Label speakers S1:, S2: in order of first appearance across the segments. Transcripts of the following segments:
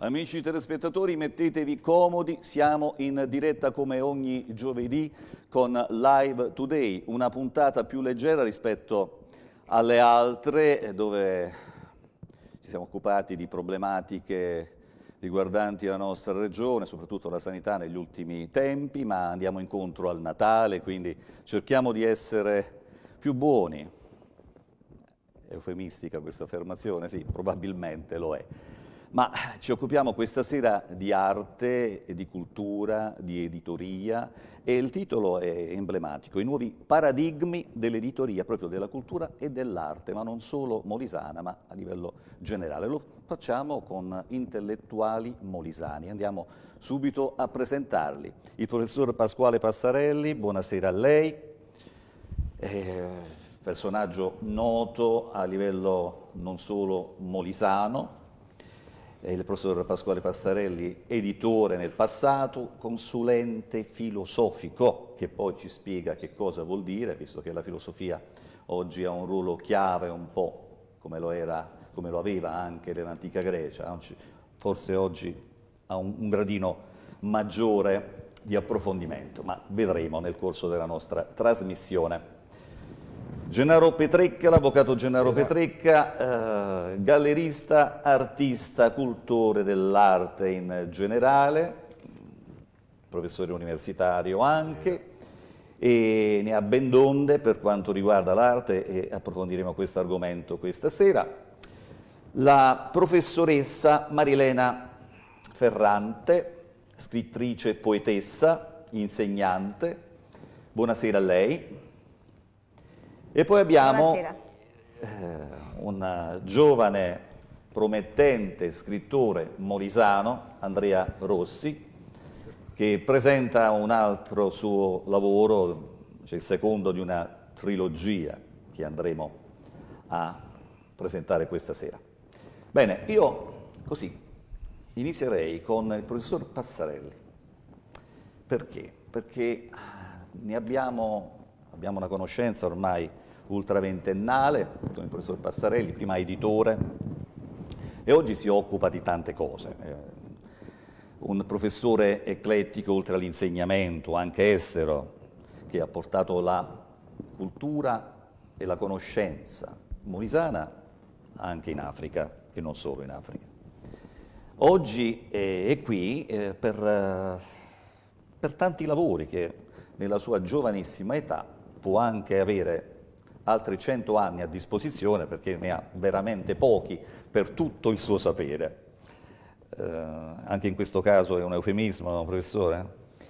S1: Amici telespettatori, mettetevi comodi, siamo in diretta come ogni giovedì con Live Today, una puntata più leggera rispetto alle altre dove ci siamo occupati di problematiche riguardanti la nostra regione, soprattutto la sanità negli ultimi tempi, ma andiamo incontro al Natale, quindi cerchiamo di essere più buoni. È eufemistica questa affermazione? Sì, probabilmente lo è. Ma ci occupiamo questa sera di arte, di cultura, di editoria e il titolo è emblematico, i nuovi paradigmi dell'editoria, proprio della cultura e dell'arte, ma non solo molisana, ma a livello generale. Lo facciamo con intellettuali molisani. Andiamo subito a presentarli. Il professor Pasquale Passarelli, buonasera a lei. Personaggio noto a livello non solo molisano. Il professor Pasquale Passarelli, editore nel passato, consulente filosofico, che poi ci spiega che cosa vuol dire, visto che la filosofia oggi ha un ruolo chiave un po' come lo aveva anche nell'antica Grecia, forse oggi ha un gradino maggiore di approfondimento, ma vedremo nel corso della nostra trasmissione. Gennaro Petrecca, l'avvocato Gennaro Petrecca, gallerista, artista, cultore dell'arte in generale, professore universitario anche, e ne ha ben donde per quanto riguarda l'arte e approfondiremo questo argomento questa sera. La professoressa Marilena Ferrante, scrittrice e poetessa, insegnante, buonasera a lei. E poi abbiamo un giovane, promettente scrittore molisano, Andrea Rossi, che presenta un altro suo lavoro, cioè il secondo di una trilogia che andremo a presentare questa sera. Bene, io così inizierei con il professor Passarelli. Perché? Perché ne abbiamo una conoscenza ormai ultraventennale con il professor Passarelli, prima editore, e oggi si occupa di tante cose. Un professore eclettico oltre all'insegnamento, anche estero, che ha portato la cultura e la conoscenza molisana anche in Africa e non solo in Africa. Oggi è qui per tanti lavori che nella sua giovanissima età può anche avere altri 100 anni a disposizione perché ne ha veramente pochi per tutto il suo sapere. Anche in questo caso è un eufemismo, no, professore?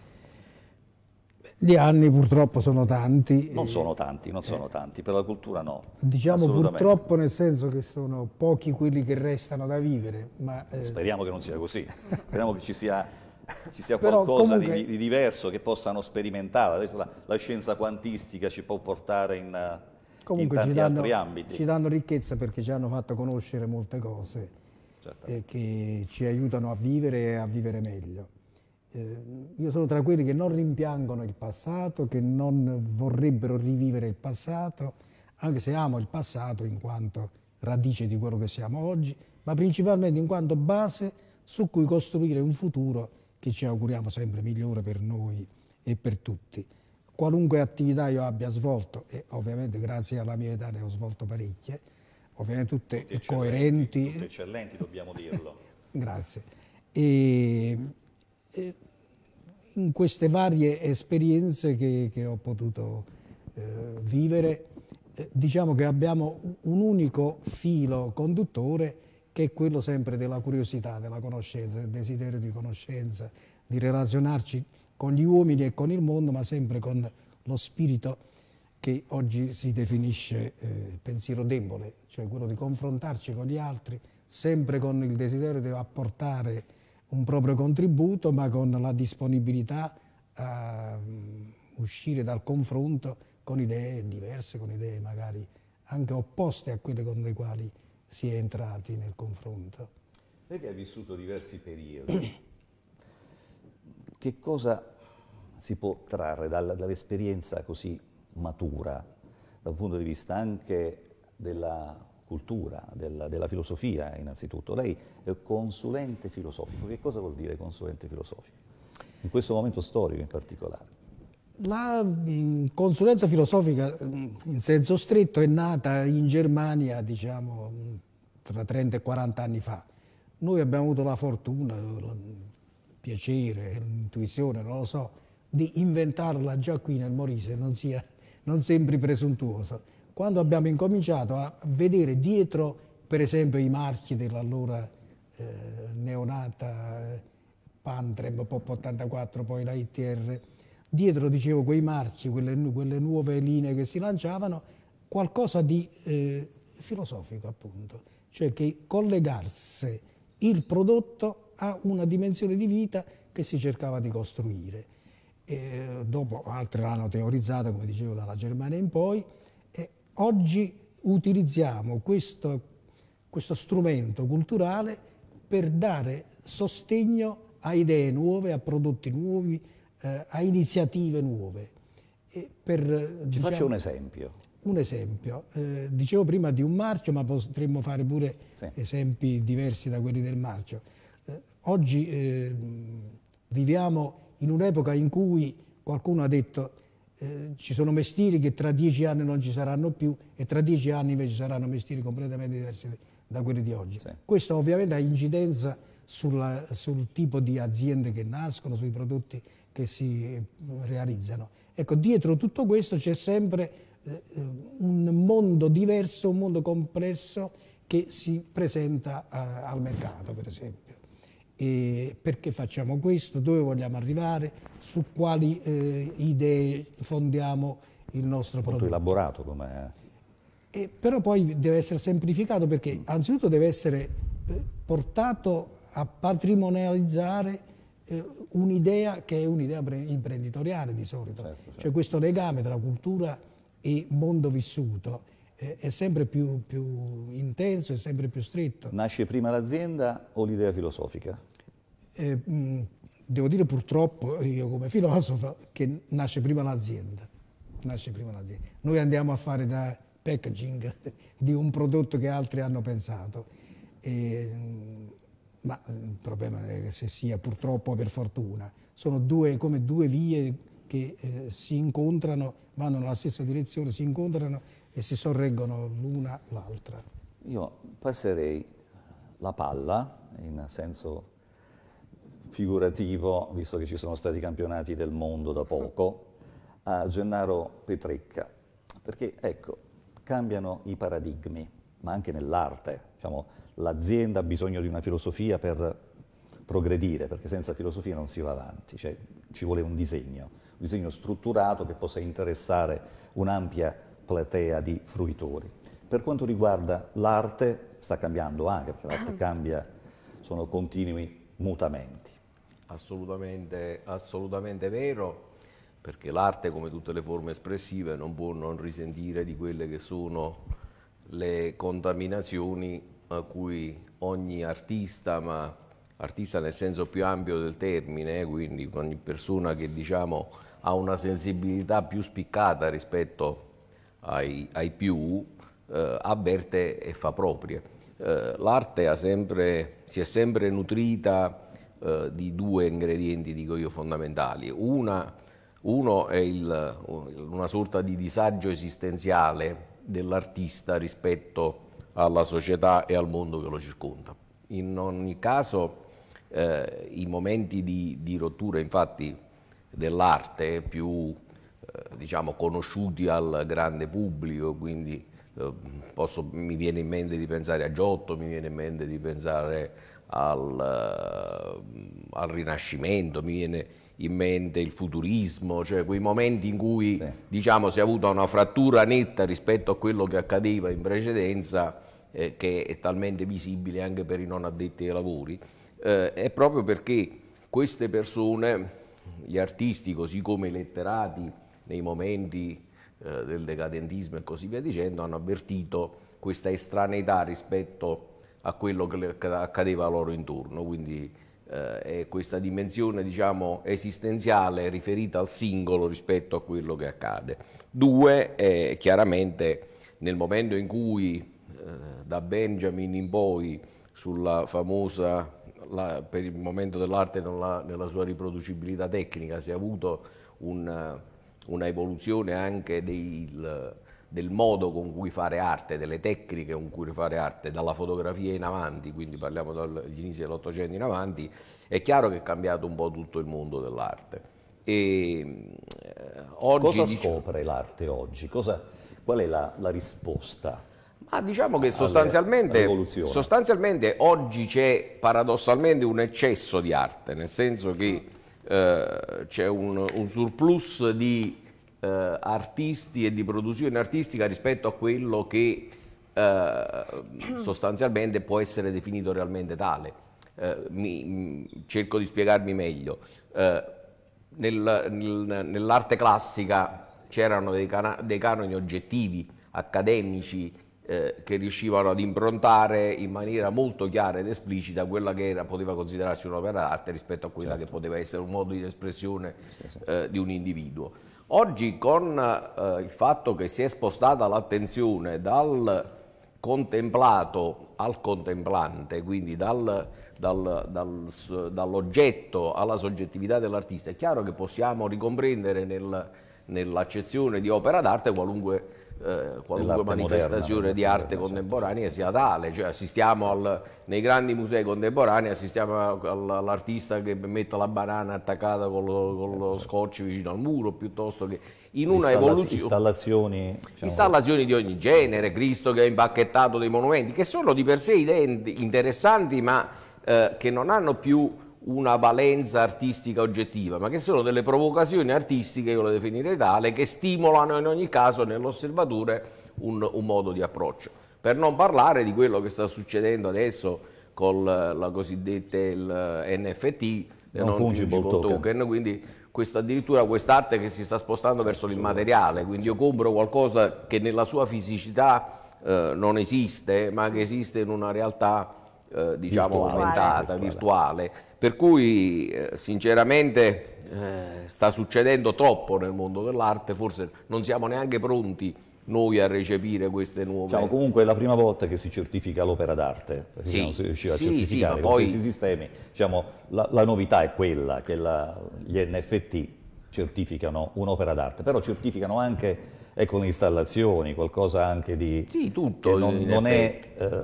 S2: Gli anni purtroppo sono tanti.
S1: Non sono tanti, per la cultura no.
S2: Diciamo purtroppo nel senso che sono pochi quelli che restano da vivere. Ma,
S1: speriamo che non sia così, speriamo che ci sia
S2: però
S1: qualcosa
S2: comunque,
S1: di diverso che possano sperimentare. Adesso la scienza quantistica ci può portare in tanti altri ambiti.
S2: Ci danno ricchezza perché ci hanno fatto conoscere molte cose che ci aiutano a vivere e a vivere meglio. Io sono tra quelli che non rimpiangono il passato, che non vorrebbero rivivere il passato, anche se amo il passato in quanto radice di quello che siamo oggi, ma principalmente in quanto base su cui costruire un futuro che ci auguriamo sempre migliore per noi e per tutti. Qualunque attività io abbia svolto, e ovviamente grazie alla mia età ne ho svolto parecchie, ovviamente tutte coerenti.
S1: Tutte eccellenti, dobbiamo dirlo.
S2: Grazie. E in queste varie esperienze che ho potuto vivere, diciamo che abbiamo un unico filo conduttore che è quello sempre della curiosità, della conoscenza, del desiderio di conoscenza, di relazionarci con gli uomini e con il mondo, ma sempre con lo spirito che oggi si definisce pensiero debole, cioè quello di confrontarci con gli altri, sempre con il desiderio di apportare un proprio contributo, ma con la disponibilità a uscire dal confronto con idee diverse, con idee magari anche opposte a quelle con le quali si è entrati nel confronto.
S1: Lei che ha vissuto diversi periodi, che cosa si può trarre dall'esperienza così matura, dal punto di vista anche della cultura, della filosofia innanzitutto. Lei è consulente filosofico. Che cosa vuol dire consulente filosofico? In questo momento storico in particolare.
S2: La consulenza filosofica in senso stretto è nata in Germania, diciamo, tra 30 e 40 anni fa. Noi abbiamo avuto la fortuna, il piacere, l'intuizione, non lo so, di inventarla già qui nel Molise, non sembri presuntuoso. Quando abbiamo incominciato a vedere dietro, per esempio, i marchi dell'allora neonata Pantrem, Pop 84, poi la ITR, dietro, dicevo, quei marchi, quelle nuove linee che si lanciavano, qualcosa di filosofico, appunto, cioè che collegasse il prodotto a una dimensione di vita che si cercava di costruire. Dopo altri l'hanno teorizzata, come dicevo, dalla Germania in poi. Oggi utilizziamo questo strumento culturale per dare sostegno a idee nuove, a prodotti nuovi, a iniziative nuove.
S1: Ci faccia un esempio.
S2: Un esempio. Dicevo prima di un marchio, ma potremmo fare pure esempi diversi da quelli del marchio. Oggi viviamo in un'epoca in cui qualcuno ha detto ci sono mestieri che tra 10 anni non ci saranno più e tra 10 anni invece saranno mestieri completamente diversi da quelli di oggi. Sì. Questo ovviamente ha incidenza sul tipo di aziende che nascono, sui prodotti che si realizzano. Ecco, dietro tutto questo c'è sempre un mondo diverso, un mondo complesso che si presenta al mercato, per esempio. E perché facciamo questo? Dove vogliamo arrivare? Su quali idee fondiamo il nostro prodotto?
S1: Molto elaborato com'è.
S2: Però poi deve essere semplificato perché anzitutto deve essere portato a patrimonializzare un'idea che è un'idea imprenditoriale di solito. Certo. Cioè questo legame tra cultura e mondo vissuto è sempre più intenso e sempre più stretto.
S1: Nasce prima l'azienda o l'idea filosofica?
S2: Devo dire purtroppo, io come filosofo, che nasce prima l'azienda. Nasce prima l'azienda. Noi andiamo a fare da packaging di un prodotto che altri hanno pensato. Ma il problema non è che se sia purtroppo o per fortuna. Sono come due vie che si incontrano, vanno nella stessa direzione, si incontrano e si sorreggono l'una l'altra.
S1: Io passerei la palla, in senso figurativo, visto che ci sono stati campionati del mondo da poco, a Gennaro Petrecca, perché ecco, cambiano i paradigmi, ma anche nell'arte. Diciamo, l'azienda ha bisogno di una filosofia per progredire, perché senza filosofia non si va avanti, cioè ci vuole un disegno strutturato che possa interessare un'ampia platea di fruitori. Per quanto riguarda l'arte, sta cambiando anche, perché l'arte cambia, sono continui mutamenti.
S3: Assolutamente vero, perché l'arte, come tutte le forme espressive, non può non risentire di quelle che sono le contaminazioni a cui ogni artista, ma artista nel senso più ampio del termine, quindi ogni persona che diciamo ha una sensibilità più spiccata rispetto ai più, avverte e fa proprie. L'arte si è sempre nutrita di due ingredienti, dico io, fondamentali. Uno è una sorta di disagio esistenziale dell'artista rispetto alla società e al mondo che lo circonda. In ogni caso i momenti di rottura, infatti, dell'arte più diciamo conosciuti al grande pubblico, quindi mi viene in mente di pensare a Giotto, mi viene in mente di pensare al Rinascimento, mi viene in mente il futurismo, cioè quei momenti in cui diciamo si è avuta una frattura netta rispetto a quello che accadeva in precedenza, che è talmente visibile anche per i non addetti ai lavori, è proprio perché queste persone, gli artisti così come i letterati nei momenti del decadentismo e così via dicendo, hanno avvertito questa estraneità rispetto a quello che accadeva loro intorno, quindi è questa dimensione diciamo esistenziale riferita al singolo rispetto a quello che accade. Due, chiaramente nel momento in cui da Benjamin in poi sulla famosa, per il momento dell'arte nella sua riproducibilità tecnica, si è avuto una evoluzione anche del modo con cui fare arte, delle tecniche con cui fare arte, dalla fotografia in avanti, quindi parliamo dagli inizi dell'Ottocento in avanti, è chiaro che è cambiato un po' tutto il mondo dell'arte.
S1: Cosa scopre l'arte oggi? Qual è la risposta?
S3: Ma diciamo che sostanzialmente oggi c'è paradossalmente un eccesso di arte, nel senso che c'è un surplus di artisti e di produzione artistica rispetto a quello che sostanzialmente può essere definito realmente tale. Cerco di spiegarmi meglio. Nell'arte classica c'erano dei canoni oggettivi, accademici, che riuscivano ad improntare in maniera molto chiara ed esplicita quella che poteva considerarsi un'opera d'arte rispetto a quella che poteva essere un modo di espressione di un individuo. Oggi, con il fatto che si è spostata l'attenzione dal contemplato al contemplante, quindi dall'oggetto alla soggettività dell'artista, è chiaro che possiamo ricomprendere nell'accezione di opera d'arte qualunque manifestazione di arte contemporanea sia tale, cioè assistiamo nei grandi musei contemporanei assistiamo all'artista che mette la banana attaccata con lo scotch vicino al muro, piuttosto che in una evoluzione installazioni di ogni genere, Cristo che ha impacchettato dei monumenti, che sono di per sé interessanti, ma che non hanno più una valenza artistica oggettiva, ma che sono delle provocazioni artistiche, io le definirei tale, che stimolano in ogni caso nell'osservatore un modo di approccio. Per non parlare di quello che sta succedendo adesso con la cosiddetta NFT, non fungible token, quindi addirittura quest'arte che si sta spostando verso l'immateriale, quindi io compro qualcosa che nella sua fisicità non esiste, ma che esiste in una realtà diciamo aumentata, virtuale. Per cui sinceramente sta succedendo troppo nel mondo dell'arte, forse non siamo neanche pronti noi a recepire queste nuove...
S1: Diciamo, comunque è la prima volta che si certifica l'opera d'arte, perché non si riusciva a certificare con questi sistemi. Diciamo, la novità è quella che gli NFT certificano un'opera d'arte, però certificano anche le installazioni, qualcosa anche di...
S3: Sì, tutto.
S1: Che non è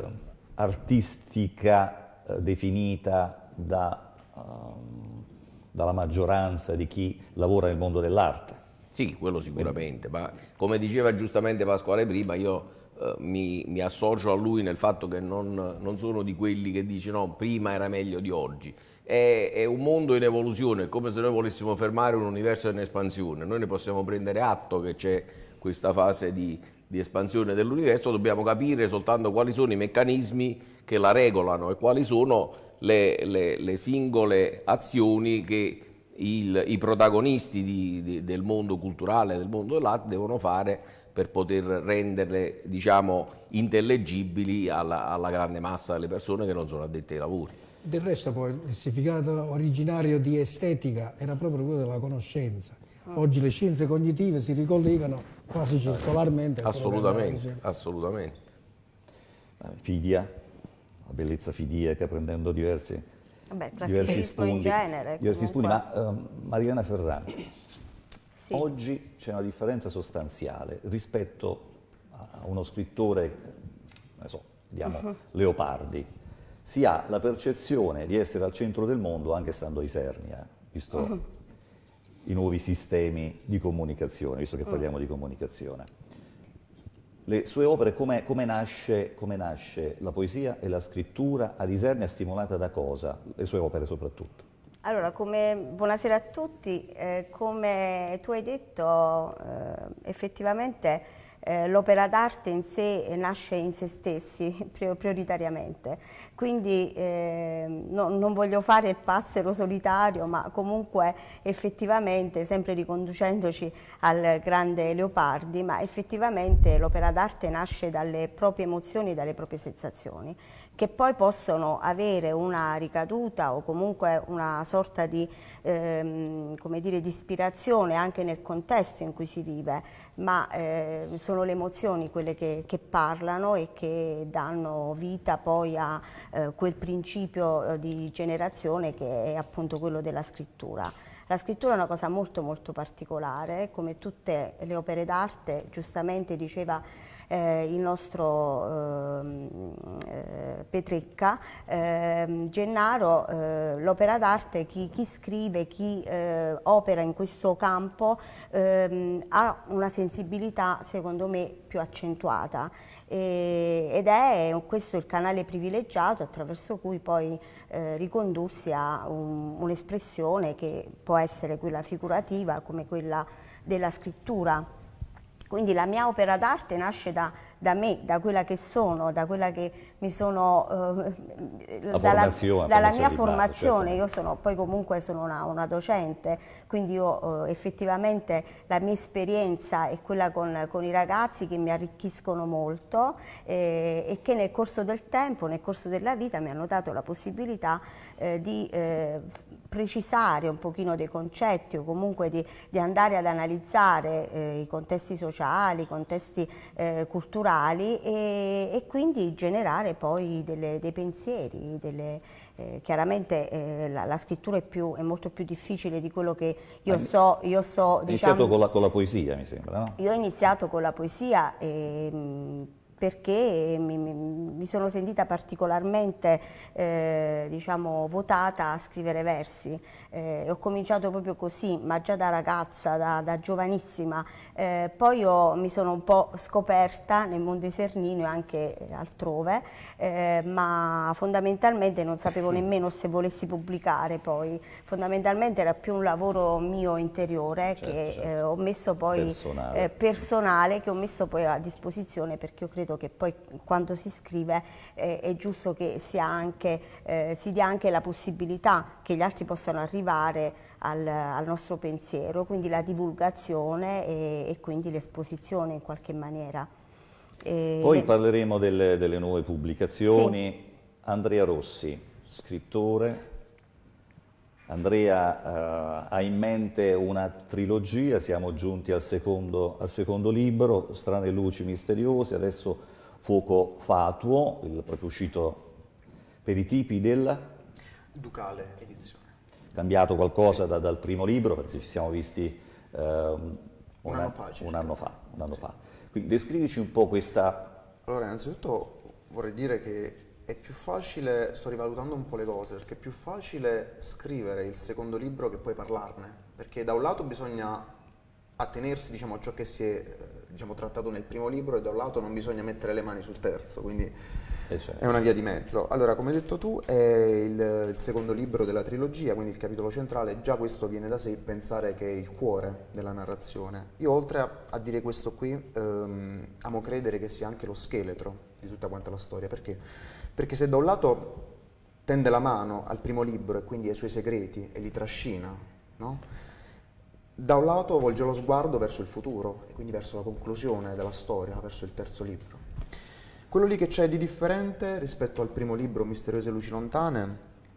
S1: artistica definita dalla maggioranza di chi lavora nel mondo dell'arte.
S3: Sì, quello sicuramente, ma come diceva giustamente Pasquale prima, io mi associo a lui nel fatto che non sono di quelli che dicono no, prima era meglio di oggi. È un mondo in evoluzione, è come se noi volessimo fermare un universo in espansione. Noi ne possiamo prendere atto che c'è questa fase di espansione dell'universo, dobbiamo capire soltanto quali sono i meccanismi che la regolano e quali sono le singole azioni che i protagonisti del mondo culturale, del mondo dell'arte devono fare per poter renderle, diciamo, intellegibili alla grande massa delle persone che non sono addette ai lavori.
S2: Del resto poi il significato originario di estetica era proprio quello della conoscenza. Oggi le scienze cognitive si ricollegano quasi circolarmente.
S3: Assolutamente, assolutamente.
S1: Fidia, la bellezza fidiaca, prendendo diversi spunti.
S4: In genere,
S1: diversi spunti, ma Mariana Ferrante, sì. Oggi c'è una differenza sostanziale rispetto a uno scrittore, non so, vediamo Leopardi. Si ha la percezione di essere al centro del mondo anche stando a Isernia, visto i nuovi sistemi di comunicazione, visto che parliamo di comunicazione. Le sue opere, come nasce la poesia e la scrittura ad Isernia, stimolata da cosa? Le sue opere soprattutto.
S4: Allora, buonasera a tutti, come tu hai detto, effettivamente l'opera d'arte in sé nasce in se stessi prioritariamente, quindi non voglio fare il passero solitario, ma comunque effettivamente, sempre riconducendoci al grande Leopardi, ma effettivamente l'opera d'arte nasce dalle proprie emozioni, dalle proprie sensazioni, che poi possono avere una ricaduta o comunque una sorta di, come dire, di ispirazione anche nel contesto in cui si vive, ma sono le emozioni quelle che parlano e che danno vita poi a quel principio di generazione che è appunto quello della scrittura. La scrittura è una cosa molto molto particolare, come tutte le opere d'arte, giustamente diceva il nostro Petrecca, Gennaro, l'opera d'arte, chi scrive, chi opera in questo campo ha una sensibilità secondo me più accentuata ed è questo il canale privilegiato attraverso cui poi ricondursi a un'espressione che può essere quella figurativa come quella della scrittura. Quindi la mia opera d'arte nasce da me, da quella che sono, da quella che mi sono, dalla mia formazione. Certo. Io poi comunque sono una docente, quindi io effettivamente la mia esperienza è quella con i ragazzi che mi arricchiscono molto e che nel corso del tempo, nel corso della vita mi hanno dato la possibilità di precisare un pochino dei concetti o comunque di andare ad analizzare i contesti sociali, i contesti culturali e quindi generare poi dei pensieri, chiaramente la scrittura è molto più difficile di quello che io so.
S1: Hai iniziato con la poesia, mi sembra, no?
S4: Io ho iniziato con la poesia perché mi sono sentita particolarmente diciamo, votata a scrivere versi. Ho cominciato proprio così, ma già da ragazza, da giovanissima. Poi mi sono un po' scoperta nel mondo esernino e anche altrove, ma fondamentalmente non sapevo nemmeno se volessi pubblicare poi. Fondamentalmente era più un lavoro mio interiore, certo, che ho messo poi personale, che ho messo poi a disposizione, perché io credo che poi quando si scrive è giusto che si dia anche la possibilità che gli altri possano arrivare al nostro pensiero, quindi la divulgazione e quindi l'esposizione in qualche maniera.
S1: Poi parleremo delle nuove pubblicazioni. Sì. Andrea Rossi, scrittore. Andrea ha in mente una trilogia, siamo giunti al secondo libro, Strane luci misteriose, adesso Fuoco fatuo, proprio uscito per i tipi della
S5: Ducale Edizione.
S1: Cambiato qualcosa sì, dal primo libro, perché ci siamo visti un anno fa. Quindi descrivici un po' questa...
S5: Allora, innanzitutto vorrei dire che è più facile, sto rivalutando un po' le cose, perché è più facile scrivere il secondo libro che poi parlarne, perché da un lato bisogna attenersi, diciamo, a ciò che si è trattato nel primo libro e da un lato non bisogna mettere le mani sul terzo, quindi certo, è una via di mezzo. Allora, come hai detto tu, è il secondo libro della trilogia, quindi il capitolo centrale, già questo viene da sé pensare che è il cuore della narrazione. Io oltre a dire questo qui, amo credere che sia anche lo scheletro di tutta quanta la storia, perché se da un lato tende la mano al primo libro e quindi ai suoi segreti e li trascina, no? Da un lato volge lo sguardo verso il futuro e quindi verso la conclusione della storia, verso il terzo libro. Quello lì che c'è di differente rispetto al primo libro, Misteriose luci lontane,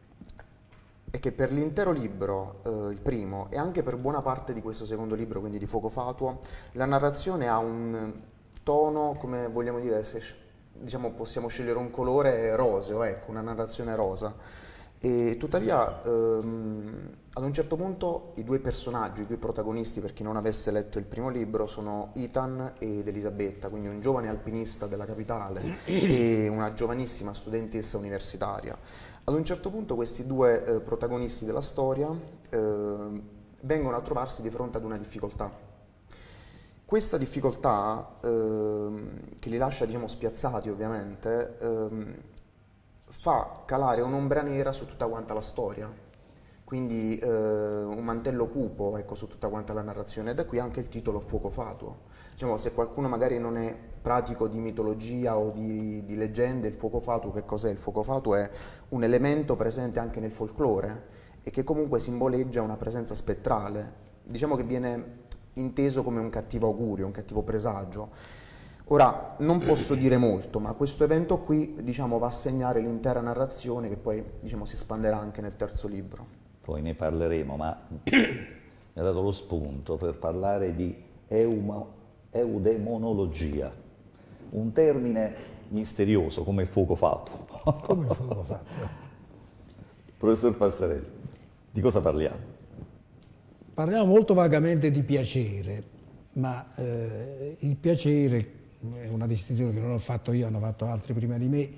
S5: è che per l'intero libro, il primo, e anche per buona parte di questo secondo libro, quindi di Fuoco fatuo, la narrazione ha un tono, come vogliamo dire, diciamo possiamo scegliere un colore roseo, ecco, una narrazione rosa. E tuttavia ad un certo punto i due personaggi, i due protagonisti, per chi non avesse letto il primo libro, sono Ethan ed Elisabetta, quindi un giovane alpinista della capitale e una giovanissima studentessa universitaria. Ad un certo punto questi due protagonisti della storia vengono a trovarsi di fronte ad una difficoltà. Questa difficoltà, che li lascia, diciamo, spiazzati ovviamente, fa calare un'ombra nera su tutta quanta la storia, quindi un mantello cupo, ecco, su tutta quanta la narrazione, e da qui anche il titolo Fuoco fatuo. Diciamo, se qualcuno magari non è pratico di mitologia o di leggende, il fuoco fatuo che cos'è? Il fuoco fatuo è un elemento presente anche nel folklore e che comunque simboleggia una presenza spettrale, diciamo che viene inteso come un cattivo augurio, un cattivo presagio. Ora, non posso dire molto, ma questo evento qui, diciamo, va a segnare l'intera narrazione che poi, diciamo, si espanderà anche nel terzo libro.
S1: Poi ne parleremo, ma mi ha dato lo spunto per parlare di eudemonologia, un termine misterioso come il fuoco fatto.
S2: Come il fuoco fatto.
S1: Professor Passarelli, di cosa parliamo?
S2: Parliamo molto vagamente di piacere, ma il piacere è una distinzione che non ho fatto io, hanno fatto altri prima di me,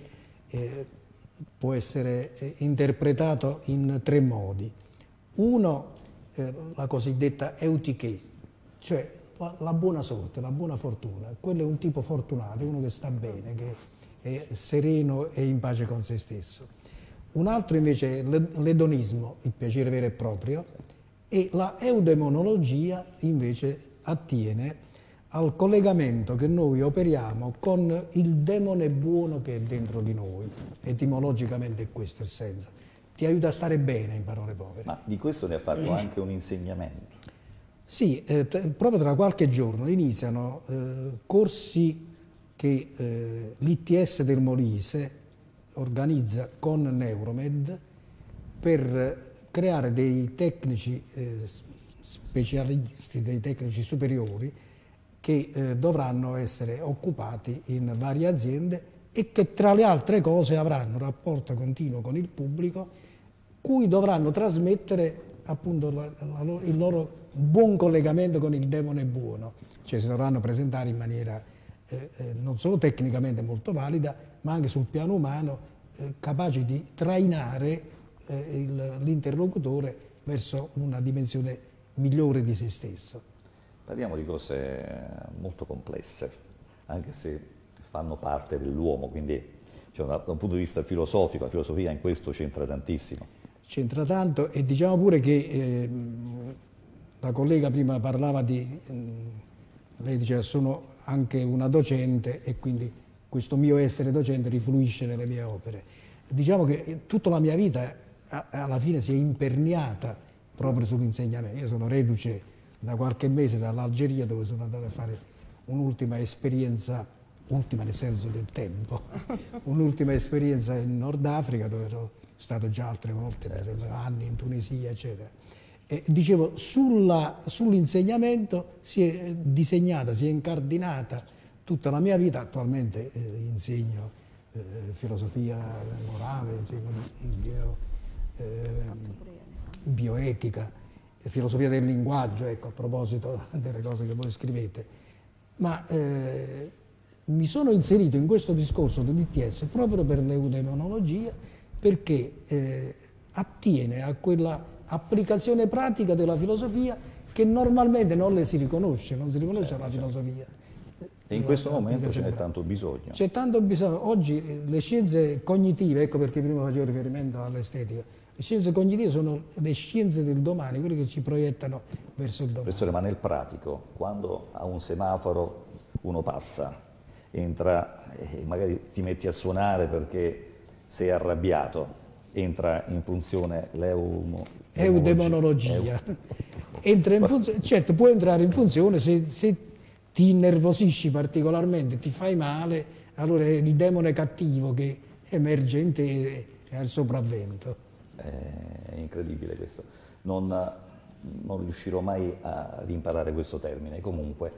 S2: può essere interpretato in 3 modi. Uno, la cosiddetta eutiché, cioè la buona sorte, la buona fortuna. Quello è un tipo fortunato, uno che sta bene, che è sereno e in pace con se stesso. Un altro invece è l'edonismo, il piacere vero e proprio, e la eudemonologia invece attiene al collegamento che noi operiamo con il demone buono che è dentro di noi. Etimologicamente è questo il senso. Ti aiuta a stare bene, in parole povere.
S1: Ma di questo ne ha fatto anche un insegnamento.
S2: Sì, proprio tra qualche giorno iniziano corsi che l'ITS del Molise organizza con Neuromed per creare dei tecnici specialisti, dei tecnici superiori che dovranno essere occupati in varie aziende e che tra le altre cose avranno un rapporto continuo con il pubblico, cui dovranno trasmettere appunto il loro buon collegamento con il demone buono, cioè si dovranno presentare in maniera non solo tecnicamente molto valida, ma anche sul piano umano capaci di trainare l'interlocutore verso una dimensione migliore di se stesso.
S1: Parliamo di cose molto complesse, anche se fanno parte dell'uomo, quindi cioè, da un punto di vista filosofico, la filosofia in questo c'entra tantissimo.
S2: C'entra tanto e diciamo pure che la collega prima parlava di, lei diceva sono anche una docente e quindi questo mio essere docente rifluisce nelle mie opere. Diciamo che tutta la mia vita alla fine si è imperniata proprio sull'insegnamento. Io sono reduce da qualche mese dall'Algeria dove sono andato a fare un'ultima esperienza, ultima nel senso del tempo, un'ultima esperienza in Nord Africa dove ero stato già altre volte, per esempio anni in Tunisia, eccetera. E dicevo, sull'insegnamento si è disegnata, si è incardinata tutta la mia vita. Attualmente insegno filosofia morale, insegno bioetica, filosofia del linguaggio, ecco, a proposito delle cose che voi scrivete. Ma mi sono inserito in questo discorso dell'ITS proprio per l'eudemonologia, perché attiene a quella applicazione pratica della filosofia che normalmente non le si riconosce, non si riconosce alla filosofia.
S1: E in questo momento ce n'è tanto bisogno.
S2: C'è tanto bisogno. Oggi le scienze cognitive, ecco perché prima facevo riferimento all'estetica, le scienze cognitive sono le scienze del domani, quelle che ci proiettano verso il domani.
S1: Professore, ma nel pratico, quando a un semaforo uno passa, entra e magari ti metti a suonare perché sei arrabbiato, entra in funzione
S2: eudemonologia. Entra in funzione, certo, può entrare in funzione se ti innervosisci particolarmente, ti fai male, allora è il demone cattivo che emerge in te e ha il sopravvento.
S1: È incredibile questo. Non riuscirò mai ad imparare questo termine. Comunque,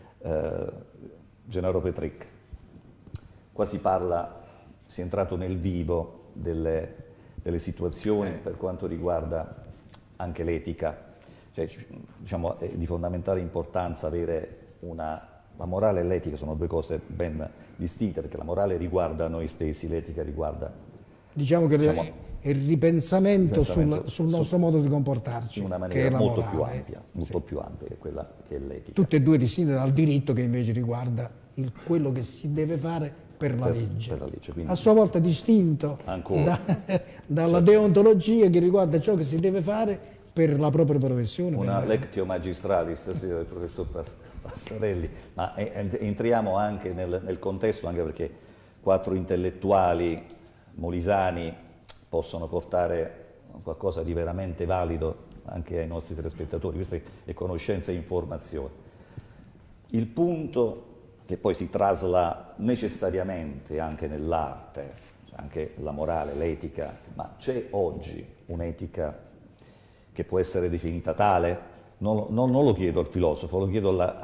S1: Gennaro Petrec, qua si è entrato nel vivo delle situazioni per quanto riguarda anche l'etica. Cioè, diciamo, è di fondamentale importanza avere la morale e l'etica sono due cose ben distinte, perché la morale riguarda noi stessi, l'etica riguarda...
S2: Diciamo che è il ripensamento sul nostro modo di comportarci.
S1: In una maniera molto più
S2: sì,
S1: ampia che quella che è l'etica.
S2: Tutte e due distinte dal diritto che invece riguarda quello che si deve fare per la legge.
S1: Per la legge, quindi,
S2: a sua volta distinto dalla deontologia che riguarda ciò che si deve fare per la propria professione.
S1: Una lectio magistralis del professor Passarelli, ma entriamo anche nel contesto, anche perché 4 intellettuali molisani possono portare qualcosa di veramente valido anche ai nostri telespettatori, questa è conoscenza e informazione. Il punto che poi si trasla necessariamente anche nell'arte, anche la morale, l'etica, ma c'è oggi un'etica che può essere definita tale? Non lo chiedo al filosofo, lo chiedo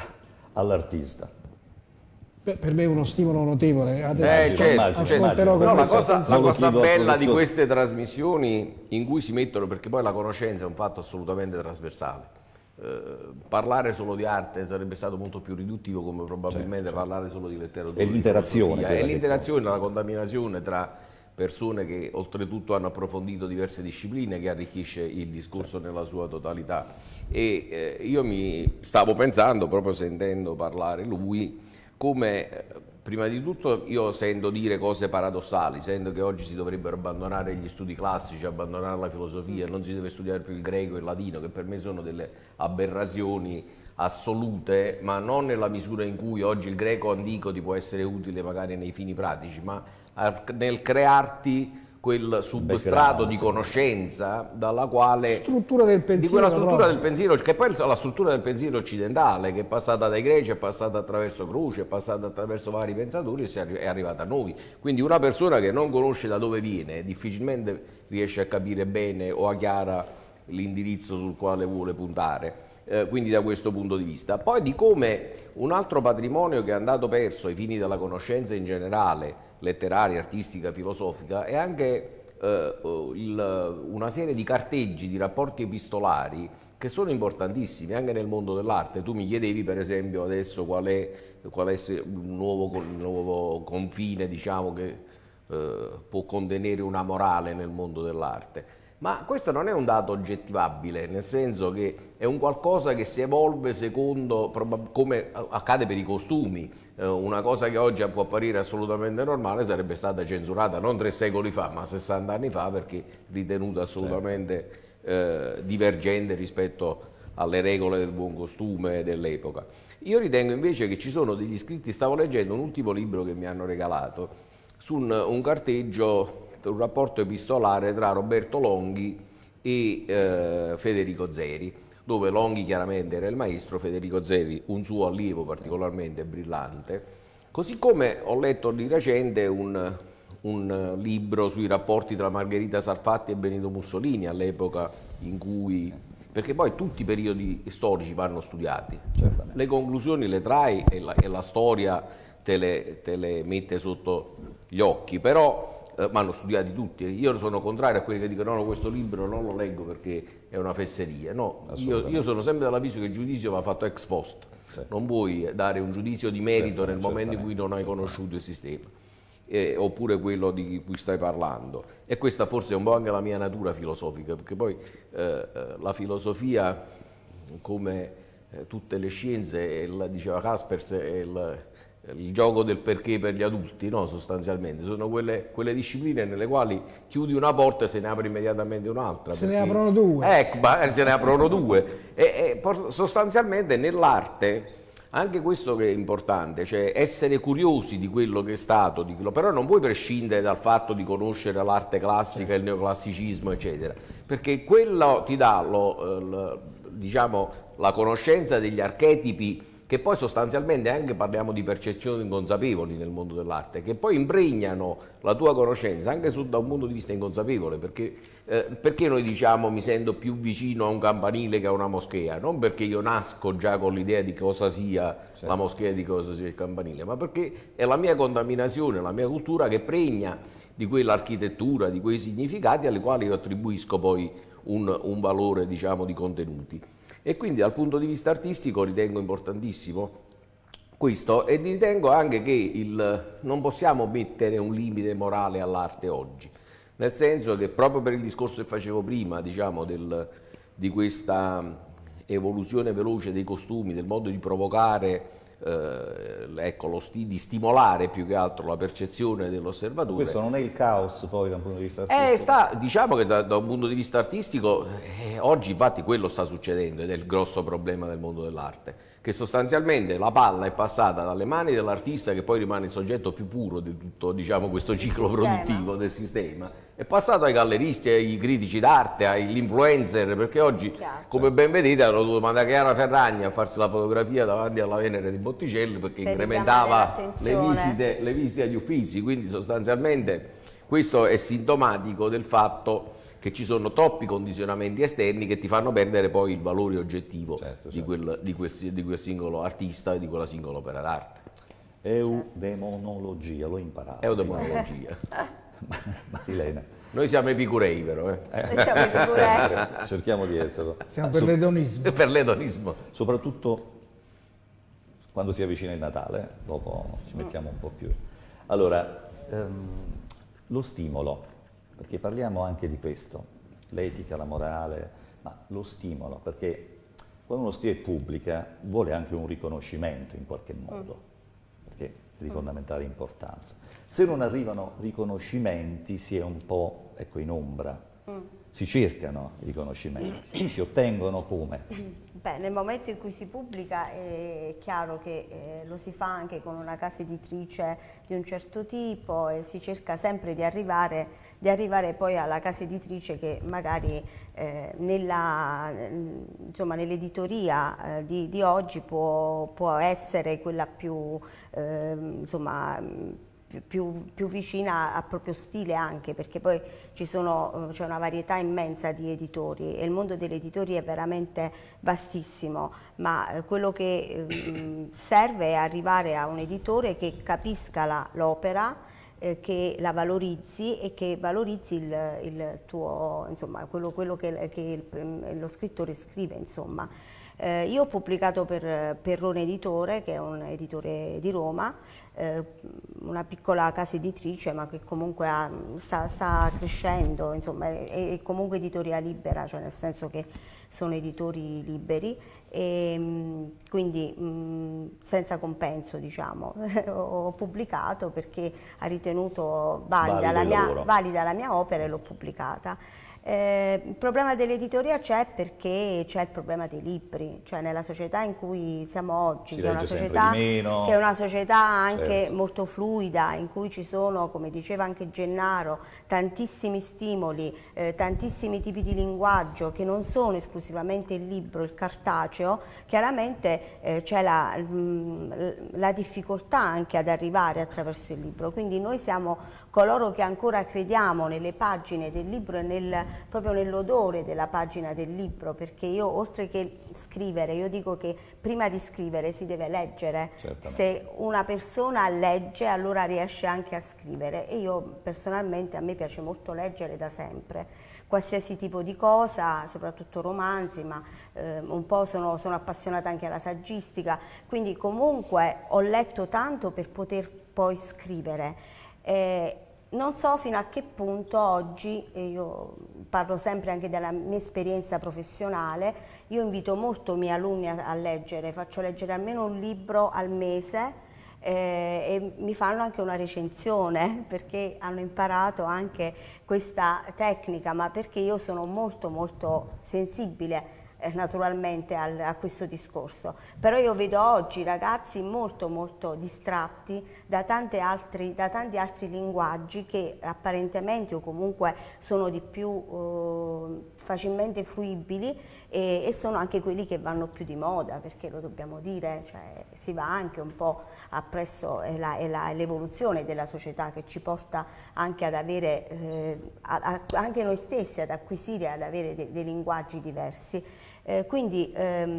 S1: all'artista.
S2: Beh, per me è uno stimolo notevole. Adesso
S3: certo,
S2: ascolterò con
S3: no, la
S2: questa
S3: cosa
S2: attenzione.
S3: bella di queste trasmissioni in cui si mettono, perché poi la conoscenza è un fatto assolutamente trasversale. Parlare solo di arte sarebbe stato molto più riduttivo, come probabilmente parlare solo di letteratura.
S1: E l'interazione.
S3: È l'interazione, la contaminazione tra persone che oltretutto hanno approfondito diverse discipline che arricchisce il discorso nella sua totalità. E io mi stavo pensando, proprio sentendo parlare lui, come prima di tutto io sento dire cose paradossali, sento che oggi si dovrebbero abbandonare gli studi classici, abbandonare la filosofia, non si deve studiare più il greco e il latino, che per me sono delle aberrazioni assolute, ma non nella misura in cui oggi il greco antico ti può essere utile magari nei fini pratici, ma nel crearti quel substrato di conoscenza dalla quale
S2: Struttura del pensiero,
S3: di quella struttura del pensiero, che poi è la struttura del pensiero occidentale, che è passata dai greci, è passata attraverso Croce, è passata attraverso vari pensatori e è arrivata a noi. Quindi una persona che non conosce da dove viene difficilmente riesce a capire bene o a chiara l'indirizzo sul quale vuole puntare. Quindi da questo punto di vista. Poi di come un altro patrimonio che è andato perso ai fini della conoscenza in generale, letteraria, artistica, filosofica, è anche una serie di carteggi, di rapporti epistolari che sono importantissimi anche nel mondo dell'arte. Tu mi chiedevi per esempio adesso qual è un nuovo confine, diciamo, che può contenere una morale nel mondo dell'arte. Ma questo non è un dato oggettivabile, nel senso che è un qualcosa che si evolve secondo, come accade per i costumi. Una cosa che oggi può apparire assolutamente normale sarebbe stata censurata non 3 secoli fa, ma 60 anni fa, perché ritenuta assolutamente divergente rispetto alle regole del buon costume dell'epoca. Io ritengo invece che ci sono degli scritti, stavo leggendo un ultimo libro che mi hanno regalato, su un carteggio, un rapporto epistolare tra Roberto Longhi e Federico Zeri, dove Longhi chiaramente era il maestro, Federico Zeri un suo allievo particolarmente brillante. Così come ho letto di recente un libro sui rapporti tra Margherita Sarfatti e Benito Mussolini, all'epoca in cui, perché poi tutti i periodi storici vanno studiati, certamente. Le conclusioni le trai e la storia te le mette sotto gli occhi, però ma hanno studiati tutti. Io sono contrario a quelli che dicono no, questo libro non lo leggo perché è una fesseria. No, io sono sempre dell'avviso che il giudizio va fatto ex post. Non puoi dare un giudizio di merito nel momento in cui non hai conosciuto il sistema, oppure quello di cui stai parlando. E questa forse è un po' anche la mia natura filosofica, perché poi la filosofia, come tutte le scienze, diceva Caspers, è il gioco del perché per gli adulti, no? Sostanzialmente sono quelle discipline nelle quali chiudi una porta e se ne apre immediatamente un'altra.
S2: Se ne aprono due.
S3: Ecco, se ne aprono due. E sostanzialmente nell'arte anche questo che è importante, cioè essere curiosi di quello che è stato, però non puoi prescindere dal fatto di conoscere l'arte classica, il neoclassicismo, eccetera, perché quello ti dà diciamo, la conoscenza degli archetipi, che poi sostanzialmente anche parliamo di percezioni inconsapevoli nel mondo dell'arte, che poi impregnano la tua conoscenza anche da un punto di vista inconsapevole, perché noi diciamo mi sento più vicino a un campanile che a una moschea, non perché io nasco già con l'idea di cosa sia la moschea e di cosa sia il campanile, ma perché è la mia contaminazione, la mia cultura che pregna di quell'architettura, di quei significati alle quali io attribuisco poi un valore, diciamo, di contenuti. E quindi dal punto di vista artistico ritengo importantissimo questo, e ritengo anche che non possiamo mettere un limite morale all'arte oggi, nel senso che proprio per il discorso che facevo prima, diciamo, di questa evoluzione veloce dei costumi, del modo di provocare, ecco, di stimolare più che altro la percezione dell'osservatore.
S1: Questo non è il caos poi da un punto di vista artistico?
S3: Diciamo che da un punto di vista artistico oggi infatti quello sta succedendo ed è il grosso problema del mondo dell'arte, che sostanzialmente la palla è passata dalle mani dell'artista, che poi rimane il soggetto più puro di tutto, diciamo, questo ciclo produttivo del sistema, è passato ai galleristi, ai critici d'arte, agli influencer, perché oggi, come ben vedete, hanno dovuto mandare Chiara Ferragni a farsi la fotografia davanti alla Venere di Botticelli perché incrementava le visite agli uffizi. Quindi sostanzialmente questo è sintomatico del fatto che ci sono troppi condizionamenti esterni che ti fanno perdere poi il valore oggettivo di quel singolo artista e di quella singola opera d'arte.
S1: Eudemonologia, l'ho imparato.
S3: Eudemonologia.
S1: Marilena.
S3: Noi siamo epicurei, però.
S4: Noi siamo epicurei.
S1: Cerchiamo di esserlo.
S2: Siamo per l'edonismo.
S3: Per l'edonismo.
S1: Soprattutto quando si avvicina il Natale, dopo ci mettiamo un po' più. Allora, lo stimolo, perché parliamo anche di questo, l'etica, la morale, ma lo stimolo, perché quando uno scrive e pubblica vuole anche un riconoscimento in qualche modo, perché è di fondamentale importanza. Se non arrivano riconoscimenti si è un po', ecco, in ombra. Si cercano i riconoscimenti, si ottengono come?
S4: Beh, nel momento in cui si pubblica è chiaro che lo si fa anche con una casa editrice di un certo tipo e si cerca sempre di arrivare poi alla casa editrice che magari nell'editoria di oggi può essere quella più più vicina al proprio stile, anche perché poi c'è una varietà immensa di editori e il mondo dell'editoria è veramente vastissimo, ma quello che serve è arrivare a un editore che capisca l'opera, che la valorizzi e che valorizzi il tuo, insomma, quello che lo scrittore scrive, insomma. Io ho pubblicato per Perrone Editore, che è un editore di Roma, una piccola casa editrice, ma che comunque sta crescendo, insomma, è comunque editoria libera, cioè nel senso che sono editori liberi e quindi senza compenso, diciamo, ho pubblicato perché ha ritenuto valida la mia opera e l'ho pubblicata. Il problema dell'editoria c'è perché c'è il problema dei libri, cioè nella società in cui siamo oggi, che è una società anche molto fluida, in cui ci sono, come diceva anche Gennaro, tantissimi stimoli, tantissimi tipi di linguaggio che non sono esclusivamente il libro, il cartaceo, chiaramente c'è la difficoltà anche ad arrivare attraverso il libro, quindi noi siamo coloro che ancora crediamo nelle pagine del libro e proprio nell'odore della pagina del libro, perché io oltre che scrivere, io dico che prima di scrivere si deve leggere.
S1: Certamente.
S4: Se una persona legge allora riesce anche a scrivere e io personalmente, a me piace molto leggere da sempre, qualsiasi tipo di cosa, soprattutto romanzi, ma un po' sono appassionata anche alla saggistica, quindi comunque ho letto tanto per poter poi scrivere. Non so fino a che punto oggi, io parlo sempre anche della mia esperienza professionale, io invito molto i miei alunni a leggere, faccio leggere almeno un libro al mese e mi fanno anche una recensione perché hanno imparato anche questa tecnica, ma perché io sono molto molto sensibile naturalmente a questo discorso, però io vedo oggi ragazzi molto molto distratti da tanti altri linguaggi che apparentemente o comunque sono di più facilmente fruibili e sono anche quelli che vanno più di moda, perché lo dobbiamo dire, cioè, si va anche un po' appresso l'evoluzione della società che ci porta anche ad avere, anche noi stessi ad acquisire, ad avere dei linguaggi diversi. Quindi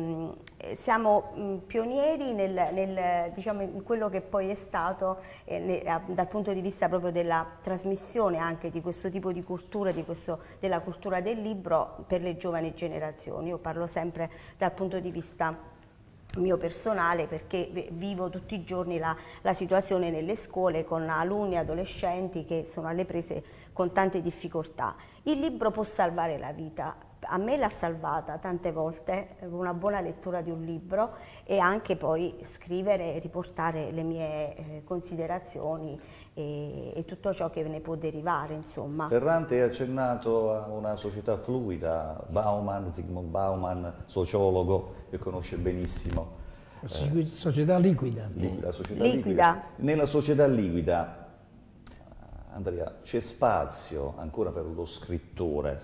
S4: siamo pionieri diciamo, in quello che poi è stato dal punto di vista proprio della trasmissione anche di questo tipo di cultura, della cultura del libro per le giovani generazioni. Io parlo sempre dal punto di vista mio personale perché vivo tutti i giorni la situazione nelle scuole con alunni e adolescenti che sono alle prese con tante difficoltà. Il libro può salvare la vita. A me l'ha salvata tante volte, una buona lettura di un libro e anche poi scrivere e riportare le mie considerazioni e tutto ciò che ne può derivare, insomma.
S1: Ferrante ha accennato a una società fluida, Zygmunt Bauman, sociologo, che conosce benissimo.
S2: Società liquida.
S1: Liquida. Nella società liquida, Andrea, c'è spazio ancora per lo scrittore,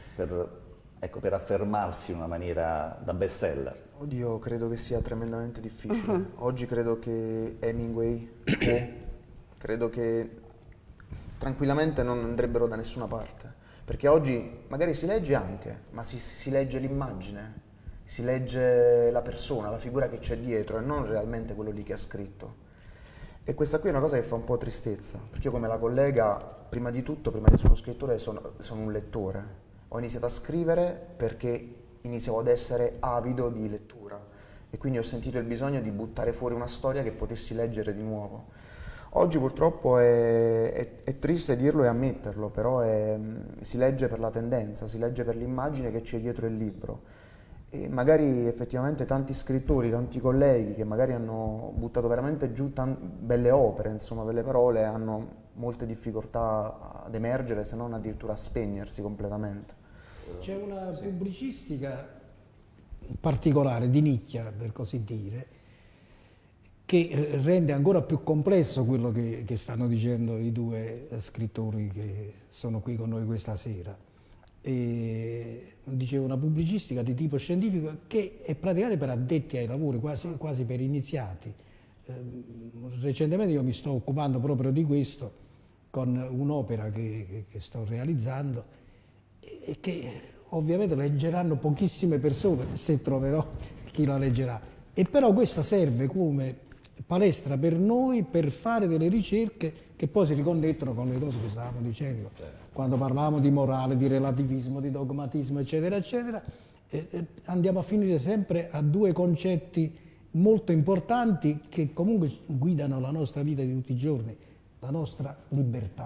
S1: per affermarsi in una maniera da bestseller?
S5: Oddio, credo che sia tremendamente difficile. Oggi credo che Hemingway credo che tranquillamente non andrebbero da nessuna parte, perché oggi magari si legge anche, ma si legge l'immagine, si legge la persona, la figura che c'è dietro e non realmente quello lì che ha scritto. E questa qui è una cosa che fa un po' tristezza, perché io come la collega, prima di tutto, prima di essere uno scrittore, sono un lettore. Ho iniziato a scrivere perché iniziavo ad essere avido di lettura e quindi ho sentito il bisogno di buttare fuori una storia che potessi leggere di nuovo. Oggi purtroppo è triste dirlo e ammetterlo, però si legge per la tendenza, si legge per l'immagine che c'è dietro il libro. E magari effettivamente tanti scrittori, tanti colleghi che magari hanno buttato veramente giù belle opere, insomma, belle parole, hanno molte difficoltà ad emergere, se non addirittura a spegnersi completamente.
S2: C'è una pubblicistica particolare, di nicchia per così dire, che rende ancora più complesso quello che stanno dicendo i due scrittori che sono qui con noi questa sera. E, dicevo, una pubblicistica di tipo scientifico che è praticata per addetti ai lavori, quasi per iniziati. Recentemente io mi sto occupando proprio di questo con un'opera che sto realizzando e che ovviamente leggeranno pochissime persone, se troverò chi la leggerà. E però questa serve come palestra per noi per fare delle ricerche che poi si riconnettono con le cose che stavamo dicendo. Quando parlavamo di morale, di relativismo, di dogmatismo, eccetera, eccetera, andiamo a finire sempre a due concetti molto importanti che comunque guidano la nostra vita di tutti i giorni, la nostra libertà.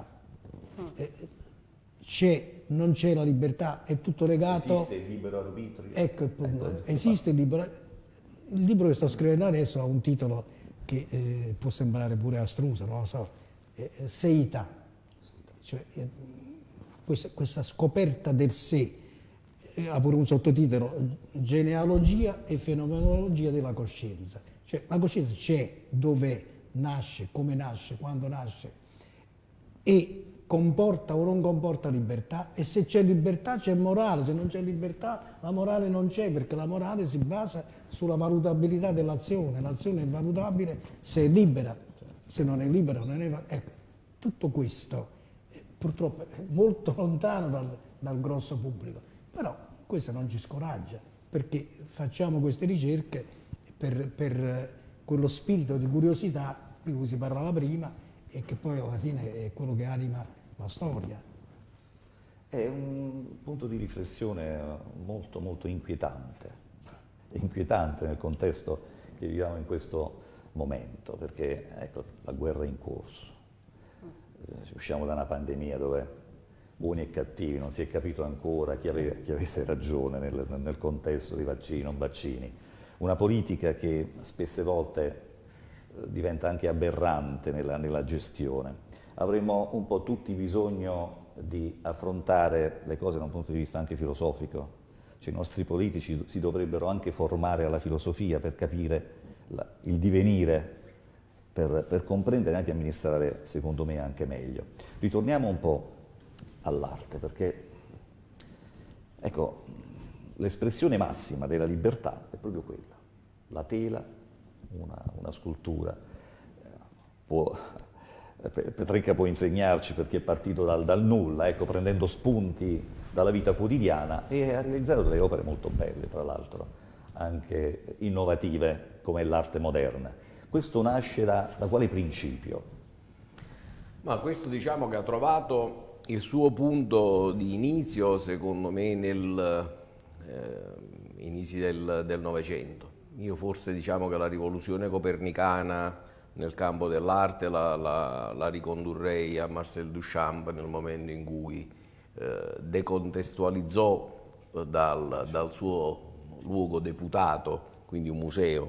S2: Non c'è la libertà, è tutto legato...
S1: Esiste il libero arbitrio?
S2: Ecco il punto, esiste il libero... Il libro che sto scrivendo adesso ha un titolo che può sembrare pure astruso, non lo so, Seità, cioè questa scoperta del sé, ha pure un sottotitolo, Genealogia e fenomenologia della coscienza, cioè la coscienza c'è, dov'è, nasce, come nasce, quando nasce e comporta o non comporta libertà, e se c'è libertà c'è morale, se non c'è libertà la morale non c'è, perché la morale si basa sulla valutabilità dell'azione, l'azione è valutabile se è libera, se non è libera non è... Ecco, tutto questo purtroppo è molto lontano dal grosso pubblico, però questo non ci scoraggia, perché facciamo queste ricerche per quello spirito di curiosità di cui si parlava prima e che poi alla fine è quello che anima la storia.
S1: È un punto di riflessione molto molto inquietante nel contesto che viviamo in questo momento, perché ecco, la guerra è in corso. Usciamo da una pandemia dove buoni e cattivi, non si è capito ancora chi avesse ragione nel contesto di vaccini, non vaccini. Una politica che spesse volte diventa anche aberrante nella gestione. Avremmo un po' tutti bisogno di affrontare le cose da un punto di vista anche filosofico. Cioè, i nostri politici si dovrebbero anche formare alla filosofia per capire il divenire, per comprendere e anche amministrare, secondo me, anche meglio. Ritorniamo un po' all'arte, perché ecco, l'espressione massima della libertà è proprio quella. La tela, una scultura, Petrarca può insegnarci perché è partito dal nulla, ecco, prendendo spunti dalla vita quotidiana, e ha realizzato delle opere molto belle, tra l'altro, anche innovative come l'arte moderna. Questo nasce da quale principio?
S3: Ma questo diciamo che ha trovato il suo punto di inizio, secondo me, nel inizi del Novecento. Io forse diciamo che la rivoluzione copernicana nel campo dell'arte la ricondurrei a Marcel Duchamp nel momento in cui decontestualizzò dal suo luogo deputato, quindi un museo,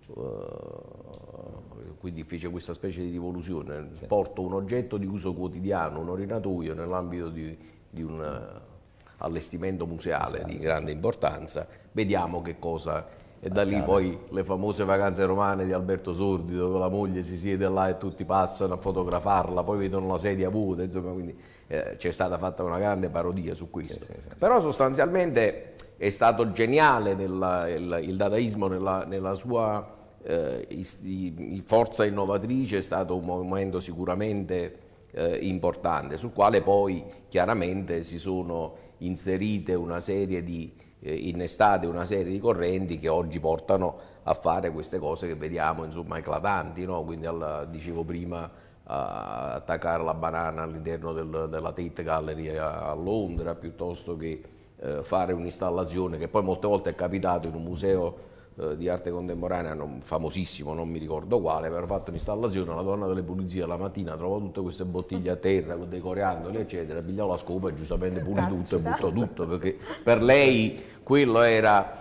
S3: quindi fece questa specie di rivoluzione. Porto un oggetto di uso quotidiano, un ordinatoio, nell'ambito di un allestimento museale di grande importanza, vediamo che cosa. E da lì poi le famose vacanze romane di Alberto Sordi, dove la moglie si siede là e tutti passano a fotografarla, poi vedono la sedia vuota, insomma, quindi c'è stata fatta una grande parodia su questo. Però sostanzialmente è stato geniale il dadaismo nella sua forza innovatrice, è stato un movimento sicuramente importante, sul quale poi chiaramente si sono inserite una serie di innestate una serie di correnti che oggi portano a fare queste cose che vediamo, insomma, eclatanti, no? Quindi dicevo prima, attaccare la banana all'interno della Tate Gallery a Londra, piuttosto che fare un'installazione che poi molte volte è capitato in un museo di arte contemporanea famosissimo, non mi ricordo quale, per fatto un'installazione, la donna delle pulizie la mattina trova tutte queste bottiglie a terra con dei coriandoli eccetera, pigliò la scopa e giustamente pulì tutto e buttò tutto, perché per lei quello era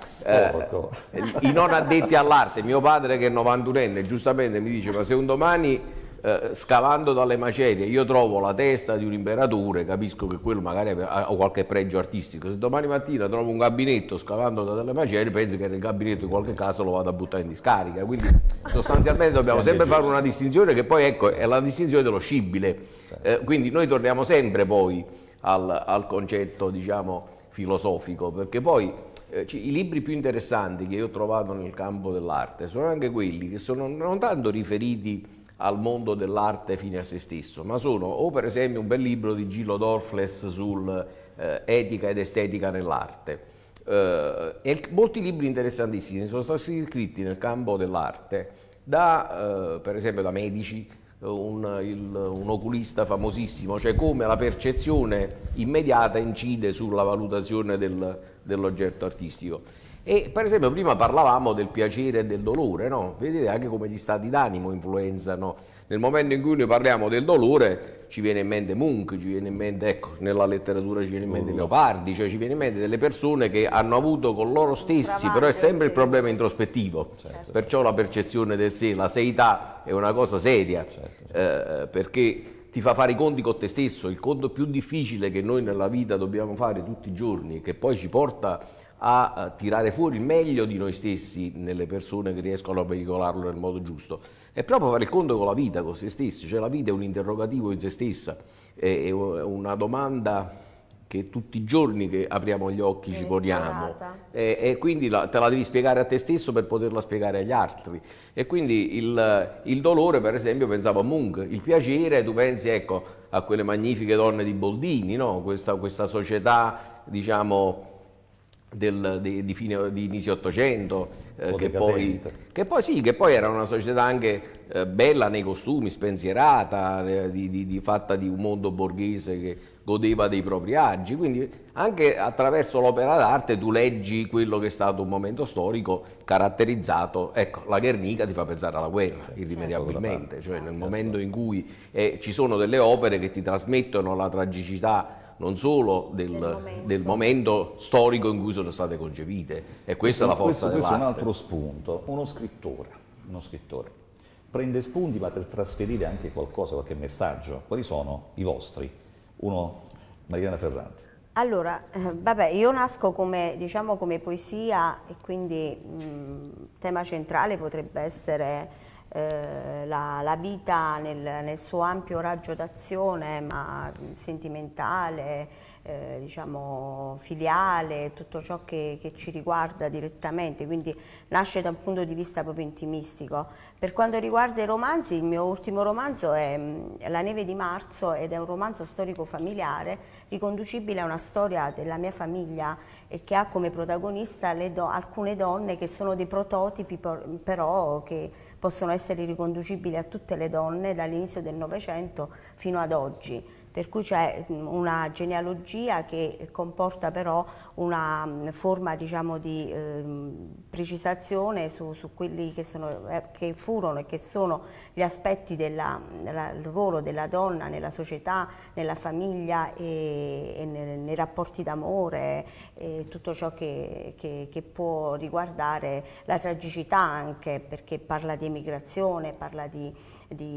S3: i non addetti all'arte. Mio padre, che è 91enne, giustamente mi dice: ma se un domani scavando dalle macerie io trovo la testa di un imperatore, capisco che quello magari ha qualche pregio artistico. Se domani mattina trovo un gabinetto scavando dalle macerie, penso che nel gabinetto in qualche caso lo vado a buttare in discarica. Quindi sostanzialmente dobbiamo sempre fare una distinzione, che poi, ecco, è la distinzione dello scibile. Quindi noi torniamo sempre poi al concetto, diciamo, filosofico, perché poi i libri più interessanti che io ho trovato nel campo dell'arte sono anche quelli che sono non tanto riferiti al mondo dell'arte fine a se stesso, ma sono, o per esempio, un bel libro di Gillo Dorfles sul etica ed estetica nell'arte, e molti libri interessantissimi sono stati scritti nel campo dell'arte per esempio da Medici, un oculista famosissimo, cioè come la percezione immediata incide sulla valutazione dell'oggetto artistico. E per esempio prima parlavamo del piacere e del dolore, no? Vedete anche come gli stati d'animo influenzano. Nel momento in cui noi parliamo del dolore ci viene in mente Munch, ci viene in mente, ecco, nella letteratura ci viene in mente Leopardi, cioè ci viene in mente delle persone che hanno avuto con loro stessi, però è sempre il problema introspettivo, perciò la percezione del sé, la seità è una cosa seria, perché ti fa fare i conti con te stesso, il conto più difficile che noi nella vita dobbiamo fare tutti i giorni, che poi ci porta a tirare fuori il meglio di noi stessi nelle persone che riescono a veicolarlo nel modo giusto. È proprio fare il conto con la vita, con se stessi, cioè la vita è un interrogativo in se stessa, è una domanda che tutti i giorni che apriamo gli occhi ci poniamo, e quindi te la devi spiegare a te stesso per poterla spiegare agli altri. E quindi il dolore, per esempio, pensavo a Munch, il piacere, tu pensi, ecco, a quelle magnifiche donne di Boldini, no? Questa società, diciamo, di inizio Ottocento, che poi era una società anche bella nei costumi, spensierata, fatta di un mondo borghese che godeva dei propri agi. Quindi anche attraverso l'opera d'arte tu leggi quello che è stato un momento storico caratterizzato, ecco, la Guernica ti fa pensare alla guerra, irrimediabilmente, cioè nel momento in cui ci sono delle opere che ti trasmettono la tragicità non solo del momento storico in cui sono state concepite, e questa è la forza dell'arte.
S1: Questo è un altro spunto. Uno scrittore prende spunti ma per trasferire anche qualcosa, qualche messaggio. Quali sono i vostri? Mariana Ferranti.
S4: Allora, vabbè, io nasco come, diciamo, come poesia, e quindi tema centrale potrebbe essere la vita nel suo ampio raggio d'azione, ma sentimentale, diciamo filiale, tutto ciò che ci riguarda direttamente, quindi nasce da un punto di vista proprio intimistico. Per quanto riguarda i romanzi, il mio ultimo romanzo è La neve di marzo, ed è un romanzo storico familiare riconducibile a una storia della mia famiglia, e che ha come protagonista alcune donne che sono dei prototipi, però che possono essere riconducibili a tutte le donne dall'inizio del Novecento fino ad oggi. Per cui c'è una genealogia che comporta però una forma, diciamo, di precisazione su quelli che furono e che sono gli aspetti del ruolo della donna nella società, nella famiglia e nei rapporti d'amore, e tutto ciò che può riguardare la tragicità, anche perché parla di emigrazione, parla di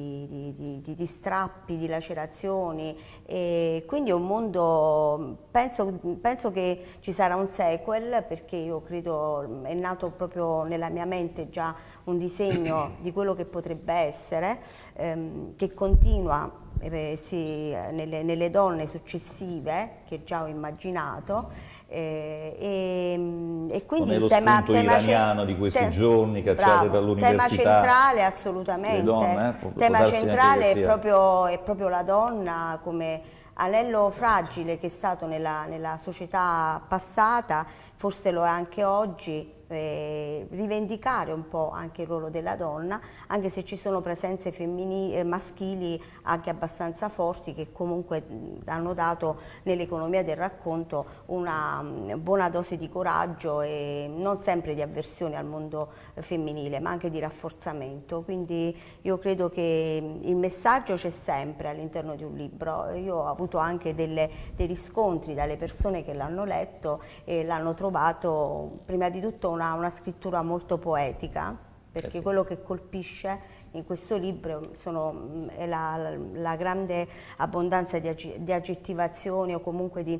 S4: strappi, di lacerazioni, e quindi è un mondo, penso che ci sarà un sequel, perché io credo è nato proprio nella mia mente già un disegno di quello che potrebbe essere, che continua nelle donne successive che già ho immaginato, e quindi
S1: non è lo
S4: il tema
S1: spunto iraniano di questi giorni cacciate dall'università.
S4: Tema centrale assolutamente,
S1: le donne,
S4: tema centrale
S1: è
S4: proprio la donna come anello fragile che è stato nella società passata, forse lo è anche oggi. Rivendicare un po' anche il ruolo della donna, anche se ci sono presenze maschili anche abbastanza forti che comunque hanno dato nell'economia del racconto una buona dose di coraggio e non sempre di avversione al mondo femminile, ma anche di rafforzamento. Quindi io credo che il messaggio c'è sempre all'interno di un libro. Io ho avuto anche dei riscontri dalle persone che l'hanno letto e l'hanno trovato prima di tutto una scrittura molto poetica, perché
S1: sì.
S4: Quello che colpisce in questo libro è la grande abbondanza di aggettivazioni o comunque di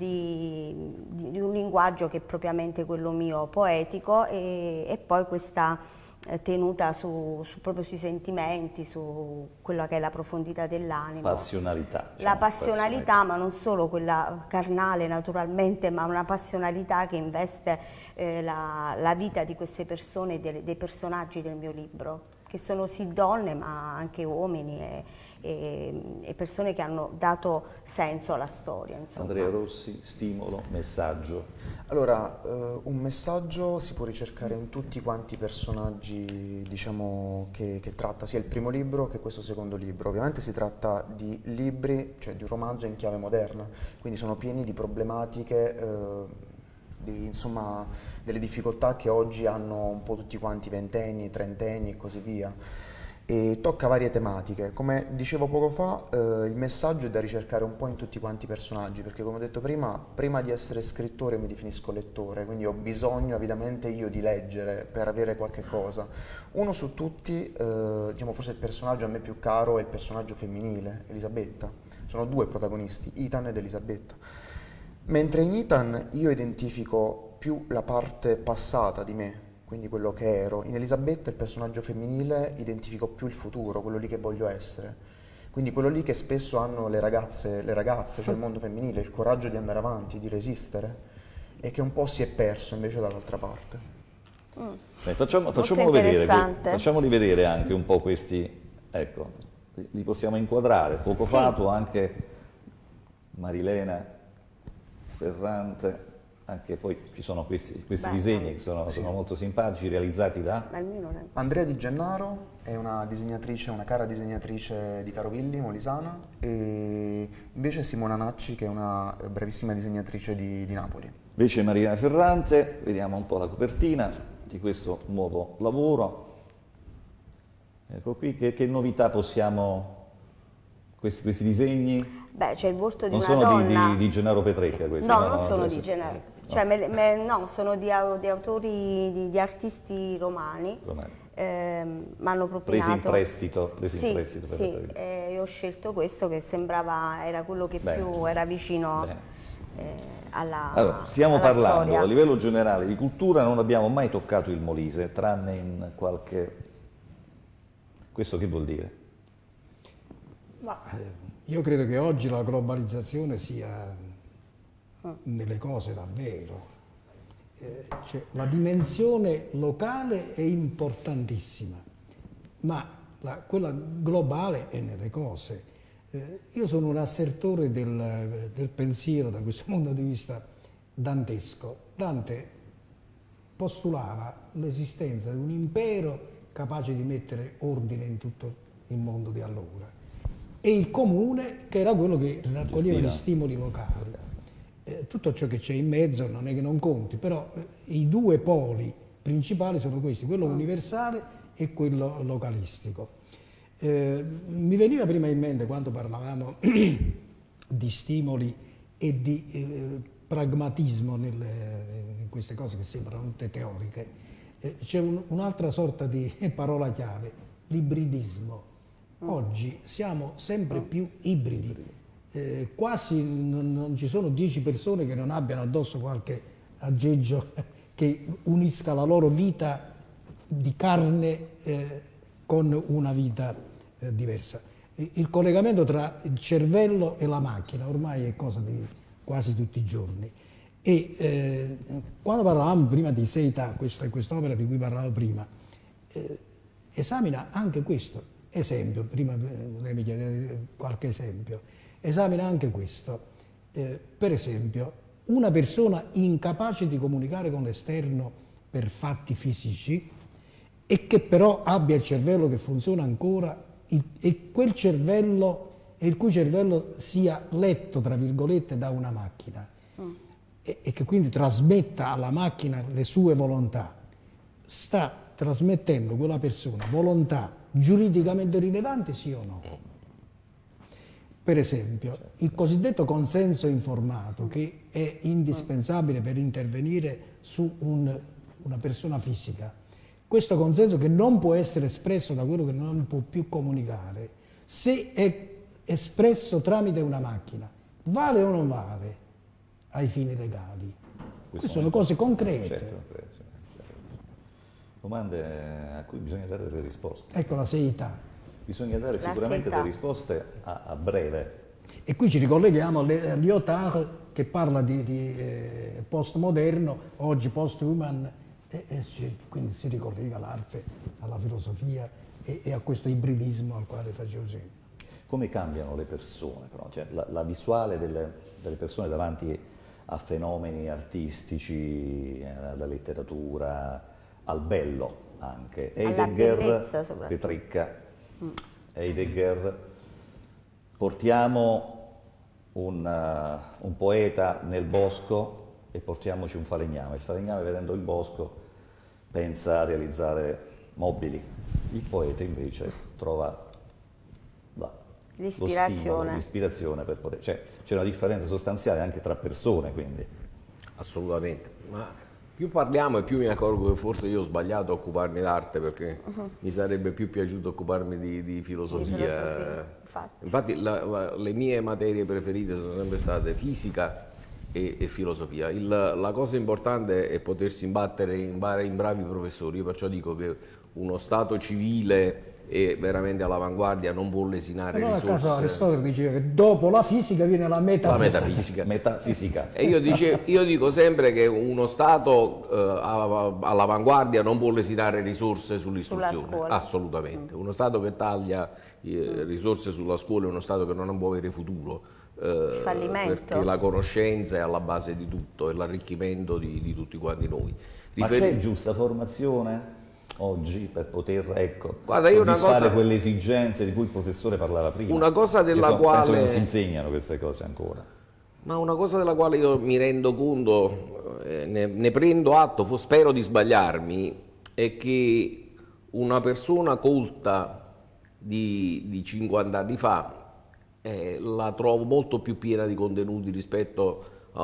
S4: un linguaggio che è propriamente quello mio, poetico, e poi questa tenuta proprio sui sentimenti, su quella che è la profondità dell'animo.
S1: Passionalità.
S4: La passionalità, ma non solo quella carnale naturalmente, ma una passionalità che investe la vita di queste persone, dei personaggi del mio libro, che sono sì donne ma anche uomini e persone che hanno dato senso alla storia. Insomma.
S1: Andrea Rossi, stimolo, messaggio.
S5: Allora, un messaggio si può ricercare in tutti quanti i personaggi, diciamo, che tratta sia il primo libro che questo secondo libro. Ovviamente si tratta di libri, cioè di un romanzo in chiave moderna, quindi sono pieni di problematiche, insomma, delle difficoltà che oggi hanno un po' tutti quanti ventenni, trentenni e così via. E tocca varie tematiche. Come dicevo poco fa, il messaggio è da ricercare un po' in tutti quanti i personaggi, perché come ho detto prima di essere scrittore mi definisco lettore, quindi ho bisogno avidamente io di leggere per avere qualche cosa. Uno su tutti, diciamo forse il personaggio a me più caro è il personaggio femminile, Elisabetta. Sono due protagonisti, Ethan ed Elisabetta. Mentre in Ethan io identifico più la parte passata di me, quindi quello che ero. In Elisabetta, il personaggio femminile, identifico più il futuro, quello lì che voglio essere. Quindi quello lì che spesso hanno le ragazze, cioè il mondo femminile, il coraggio di andare avanti, di resistere, e che un po' si è perso invece dall'altra parte.
S1: Facciamoli vedere anche un po' questi, ecco, li possiamo inquadrare. Poco fa tu anche Marilena Ferrante. Anche poi ci sono questi disegni che sono molto simpatici, realizzati da
S5: Andrea Di Gennaro, è una disegnatrice, una cara disegnatrice di Carovilli, molisana, e invece Simona Nacci, che è una bravissima disegnatrice di Napoli.
S1: Invece Marina Ferrante, vediamo un po' la copertina di questo nuovo lavoro. Ecco qui, che novità possiamo, questi disegni?
S4: Beh, c'è il volto di
S1: non
S4: una donna.
S1: Non sono di Gennaro Petrecca questi?
S4: No, non sono di Gennaro. Cioè, no, sono di autori, di artisti romani. Mi hanno propinato.
S1: Presi in prestito.
S4: Io ho scelto questo che era quello che più era vicino alla
S1: Allora, stiamo parlando
S4: storia.
S1: A livello generale di cultura, non abbiamo mai toccato il Molise, tranne in qualche... Questo che vuol dire?
S2: Ma io credo che oggi la globalizzazione sia nelle cose davvero. Cioè, la dimensione locale è importantissima, ma quella globale è nelle cose. Io sono un assertore del pensiero da questo punto di vista dantesco. Dante postulava l'esistenza di un impero capace di mettere ordine in tutto il mondo di allora, e il comune che era quello che raccoglieva gli stimoli locali. Tutto ciò che c'è in mezzo non è che non conti, però i due poli principali sono questi, quello universale e quello localistico. Mi veniva prima in mente, quando parlavamo di stimoli e di pragmatismo in queste cose che sembrano tutte teoriche, c'è un'altra sorta di parola chiave, l'ibridismo. Oggi siamo sempre più ibridi. Quasi non ci sono 10 persone che non abbiano addosso qualche aggeggio che unisca la loro vita di carne con una vita diversa. Il collegamento tra il cervello e la macchina ormai è cosa di quasi tutti i giorni. E quando parlavamo prima di Seità, quest'opera di cui parlavo prima, esamina anche questo esempio, prima lei mi chiedeva qualche esempio, esamina anche questo. Per esempio, una persona incapace di comunicare con l'esterno per fatti fisici e che però abbia il cervello che funziona ancora e quel cervello e il cui cervello sia letto, tra virgolette, da una macchina e che quindi trasmetta alla macchina le sue volontà, sta trasmettendo quella persona volontà giuridicamente rilevanti, sì o no? Per esempio, il cosiddetto consenso informato, che è indispensabile per intervenire su una persona fisica, questo consenso che non può essere espresso da quello che non può più comunicare, se è espresso tramite una macchina, vale o non vale ai fini legali? Queste sono cose concrete.
S1: Certo. Domande a cui bisogna dare delle risposte.
S2: Ecco la seità.
S1: Bisogna dare sicuramente delle risposte a breve.
S2: E qui ci ricolleghiamo a Lyotard, che parla di postmoderno, oggi post-human, quindi si ricollega all'arte, alla filosofia e a questo ibridismo al quale facevo cenno.
S1: Come cambiano le persone, però? Cioè, la visuale delle persone davanti a fenomeni artistici, alla letteratura, al bello anche.
S4: Bellezza,
S1: Petricca, Heidegger, portiamo un poeta nel bosco e portiamoci un falegname. Il falegname, vedendo il bosco, pensa a realizzare mobili. Il poeta invece trova l'ispirazione per poter... Cioè, c'è una differenza sostanziale anche tra persone, quindi.
S3: Assolutamente. Ma più parliamo e più mi accorgo che forse io ho sbagliato a occuparmi d'arte, perché mi sarebbe più piaciuto occuparmi di filosofia. Infatti le mie materie preferite sono sempre state fisica e filosofia. La cosa importante è potersi imbattere in bravi professori. Io perciò dico che uno Stato civile e veramente all'avanguardia non può lesinare risorse.
S2: A caso Aristotele diceva che dopo la fisica viene la metafisica.
S1: Metafisica.
S3: E io dico sempre che uno Stato all'avanguardia non può lesinare risorse sull'istruzione, assolutamente. Uno Stato che taglia risorse sulla scuola è uno Stato che non può avere futuro, perché la conoscenza è alla base di tutto, è l'arricchimento di tutti quanti noi.
S1: Ma c'è giusta formazione oggi per poter
S3: soddisfare
S1: quelle esigenze di cui il professore parlava prima?
S3: Una cosa della quale...
S1: Penso che non si insegnano queste cose ancora.
S3: Ma una cosa della quale io mi rendo conto, ne prendo atto, spero di sbagliarmi, è che una persona colta di 50 anni fa la trovo molto più piena di contenuti rispetto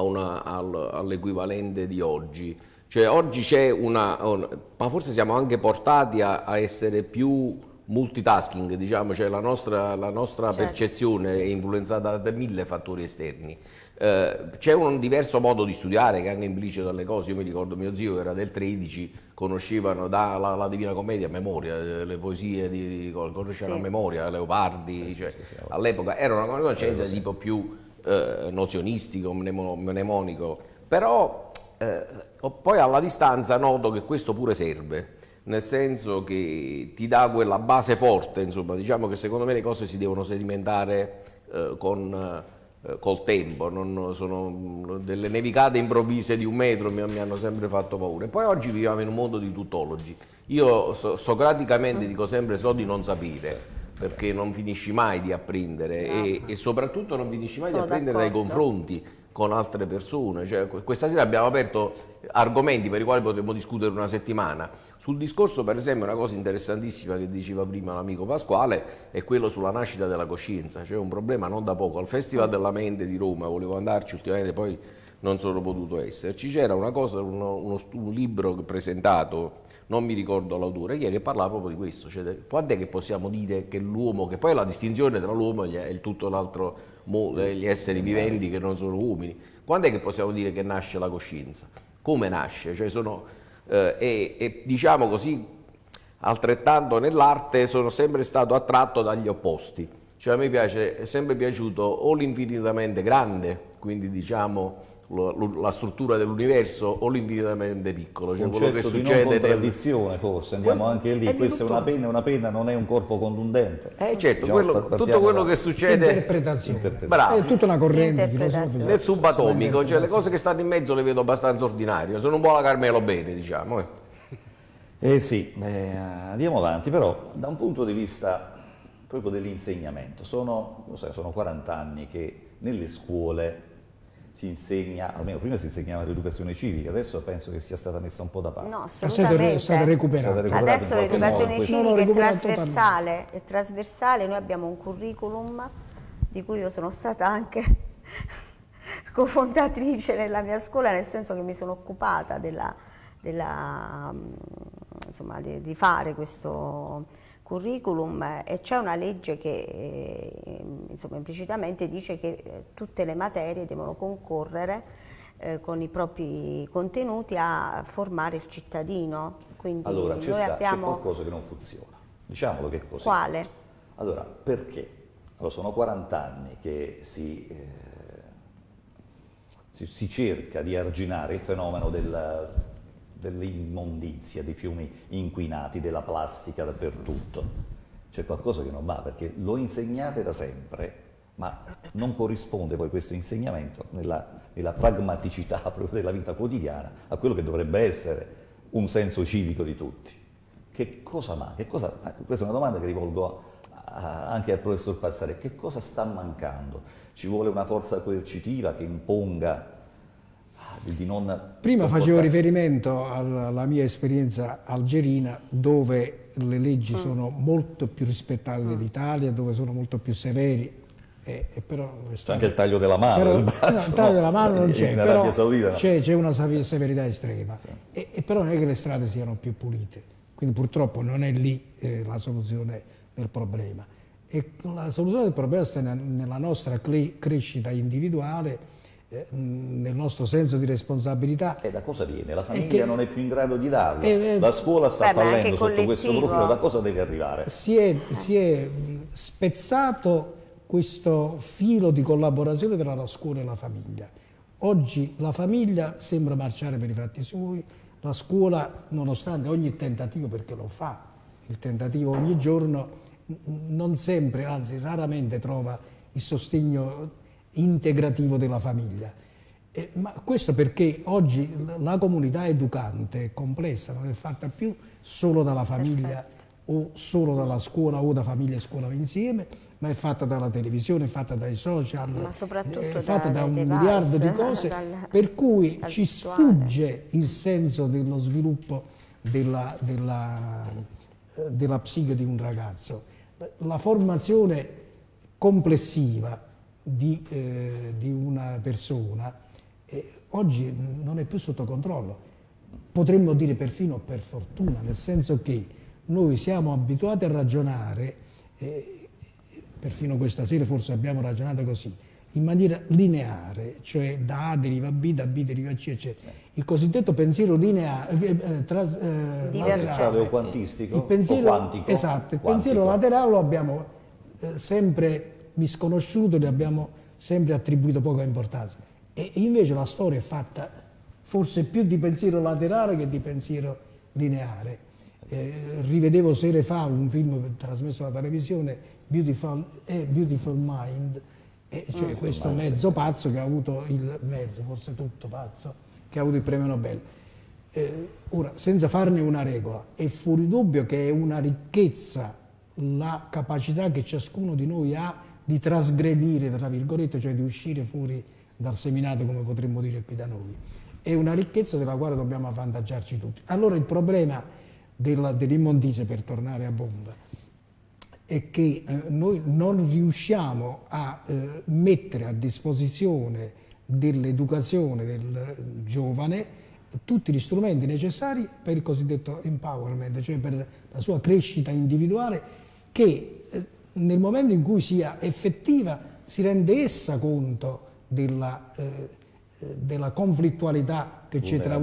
S3: all'equivalente di oggi. Cioè oggi c'è ma forse siamo anche portati a essere più multitasking, diciamo, cioè la nostra certo, percezione è influenzata da 1000 fattori esterni. C'è un diverso modo di studiare che è anche implicito dalle cose. Io mi ricordo mio zio che era del 13, conoscevano la Divina Commedia a memoria, le poesie conoscevano a memoria, Leopardi, cioè, all'epoca era una conoscenza di tipo più nozionistico, mnemonico, però poi alla distanza noto che questo pure serve, nel senso che ti dà quella base forte, insomma, diciamo che secondo me le cose si devono sedimentare col tempo, non sono delle nevicate improvvise di 1 metro mi hanno sempre fatto paura. E poi oggi viviamo in un mondo di tuttologi. Io socraticamente dico sempre so di non sapere, perché non finisci mai di apprendere e soprattutto non finisci mai di apprendere dai confronti con altre persone. Cioè, questa sera abbiamo aperto argomenti per i quali potremmo discutere una settimana. Sul discorso, per esempio, una cosa interessantissima che diceva prima l'amico Pasquale è quello sulla nascita della coscienza. C'è un problema non da poco. Al Festival della Mente di Roma, volevo andarci ultimamente, poi non sono potuto esserci, c'era una cosa, un libro presentato, non mi ricordo l'autore, che parlava proprio di questo, cioè quando è che possiamo dire che l'uomo, che poi è la distinzione tra l'uomo e tutto l'altro gli esseri viventi che non sono uomini, quando è che possiamo dire che nasce la coscienza? Come nasce? Cioè e diciamo così, altrettanto nell'arte sono sempre stato attratto dagli opposti, cioè a me è sempre piaciuto o l'infinitamente grande, quindi diciamo la struttura dell'universo o l'infinitamente piccolo, cioè quello che
S1: Concetto di non
S3: succede
S1: contraddizione, forse andiamo anche lì. Questa è una penna non è un corpo contundente.
S3: Certo,
S1: Diciamo,
S3: tutto quello che succede
S2: Interpretazione.
S3: Bravo.
S2: È tutta una corrente
S4: Interpretazione.
S2: filosofica.
S3: nel subatomico, cioè le cose che stanno in mezzo le vedo abbastanza ordinarie, sono un po' la Carmelo bene, diciamo.
S1: Sì, andiamo avanti, però da un punto di vista proprio dell'insegnamento, sono 40 anni che nelle scuole si insegna, almeno prima si insegnava l'educazione civica, adesso penso che sia stata messa un po' da parte.
S4: No,
S2: È stata
S4: assolutamente.
S2: recuperata.
S4: Adesso
S1: in qualche
S4: l'educazione
S1: modo.
S2: Sono
S4: civica è
S2: recuperata
S4: è trasversale, noi abbiamo un curriculum di cui io sono stata anche cofondatrice nella mia scuola, nel senso che mi sono occupata insomma, di fare questo curriculum, e c'è una legge che insomma, implicitamente dice che tutte le materie devono concorrere con i propri contenuti a formare il cittadino. Quindi
S1: Allora,
S4: noi
S1: c'è
S4: abbiamo...
S1: qualcosa che non funziona, diciamolo che è così.
S4: Quale?
S1: Allora, perché? Allora, sono 40 anni che si cerca di arginare il fenomeno dell'immondizia, dei fiumi inquinati, della plastica dappertutto. C'è qualcosa che non va, perché lo insegnate da sempre, ma non corrisponde poi questo insegnamento nella pragmaticità proprio della vita quotidiana a quello che dovrebbe essere un senso civico di tutti. Che cosa manca? Questa è una domanda che rivolgo anche al professor Passare. Che cosa sta mancando? Ci vuole una forza coercitiva che imponga di non...
S2: Prima facevo riferimento alla mia esperienza algerina, dove le leggi sono molto più rispettate dell'Italia, dove sono molto più severi. Però
S1: c'è anche il taglio della mano,
S2: però,
S1: del braccio,
S2: no, il taglio della mano non c'è,
S1: in
S2: però
S1: Arabia Saudita, no.
S2: c'è una severità estrema.
S1: Sì.
S2: E però non è che le strade siano più pulite, quindi purtroppo non è lì la soluzione del problema. E la soluzione del problema sta nella nostra crescita individuale, nel nostro senso di responsabilità.
S1: E da cosa viene? La famiglia non è più in grado di darlo, la scuola sta
S4: ma
S1: fallendo
S4: anche
S1: sotto questo
S4: collettivo.
S1: profilo, da cosa deve arrivare?
S2: Si è spezzato questo filo di collaborazione tra la scuola e la famiglia. Oggi la famiglia sembra marciare per i fatti suoi, la scuola, nonostante ogni tentativo, perché lo fa, il tentativo ogni giorno, non sempre, anzi raramente trova il sostegno integrativo della famiglia. Ma questo perché oggi la comunità educante è complessa, non è fatta più solo dalla famiglia o solo dalla scuola o da famiglia e scuola insieme, ma è fatta dalla televisione, è fatta dai social,
S4: Ma soprattutto
S2: è fatta da un
S4: dai
S2: miliardo di
S4: device,
S2: cose,
S4: dal
S2: per cui ci
S4: virtuale.
S2: sfugge il senso dello sviluppo della psiche di un ragazzo. La formazione complessiva di una persona oggi non è più sotto controllo. Potremmo dire perfino per fortuna, nel senso che noi siamo abituati a ragionare, perfino questa sera forse abbiamo ragionato così, in maniera lineare, cioè da A deriva B, da B deriva C, eccetera. Il cosiddetto pensiero lineare,
S1: Laterale o quantistico?
S2: il pensiero,
S1: o quantico?
S2: esatto, il pensiero laterale lo abbiamo sempre misconosciuto, gli abbiamo sempre attribuito poca importanza. E invece la storia è fatta forse più di pensiero laterale che di pensiero lineare. Rivedevo sere fa un film trasmesso alla televisione, Beautiful Mind, cioè questo mezzo pazzo che ha avuto forse tutto pazzo, che ha avuto il premio Nobel. Ora, senza farne una regola, è fuori dubbio che è una ricchezza la capacità che ciascuno di noi ha di trasgredire, tra virgolette, cioè di uscire fuori dal seminato, come potremmo dire qui da noi. È una ricchezza della quale dobbiamo avvantaggiarci tutti. Allora il problema dell'immondizia, per tornare a bomba, è che noi non riusciamo a mettere a disposizione dell'educazione del giovane tutti gli strumenti necessari per il cosiddetto empowerment, cioè per la sua crescita individuale, che nel momento in cui sia effettiva si rende essa conto della conflittualità che c'è tra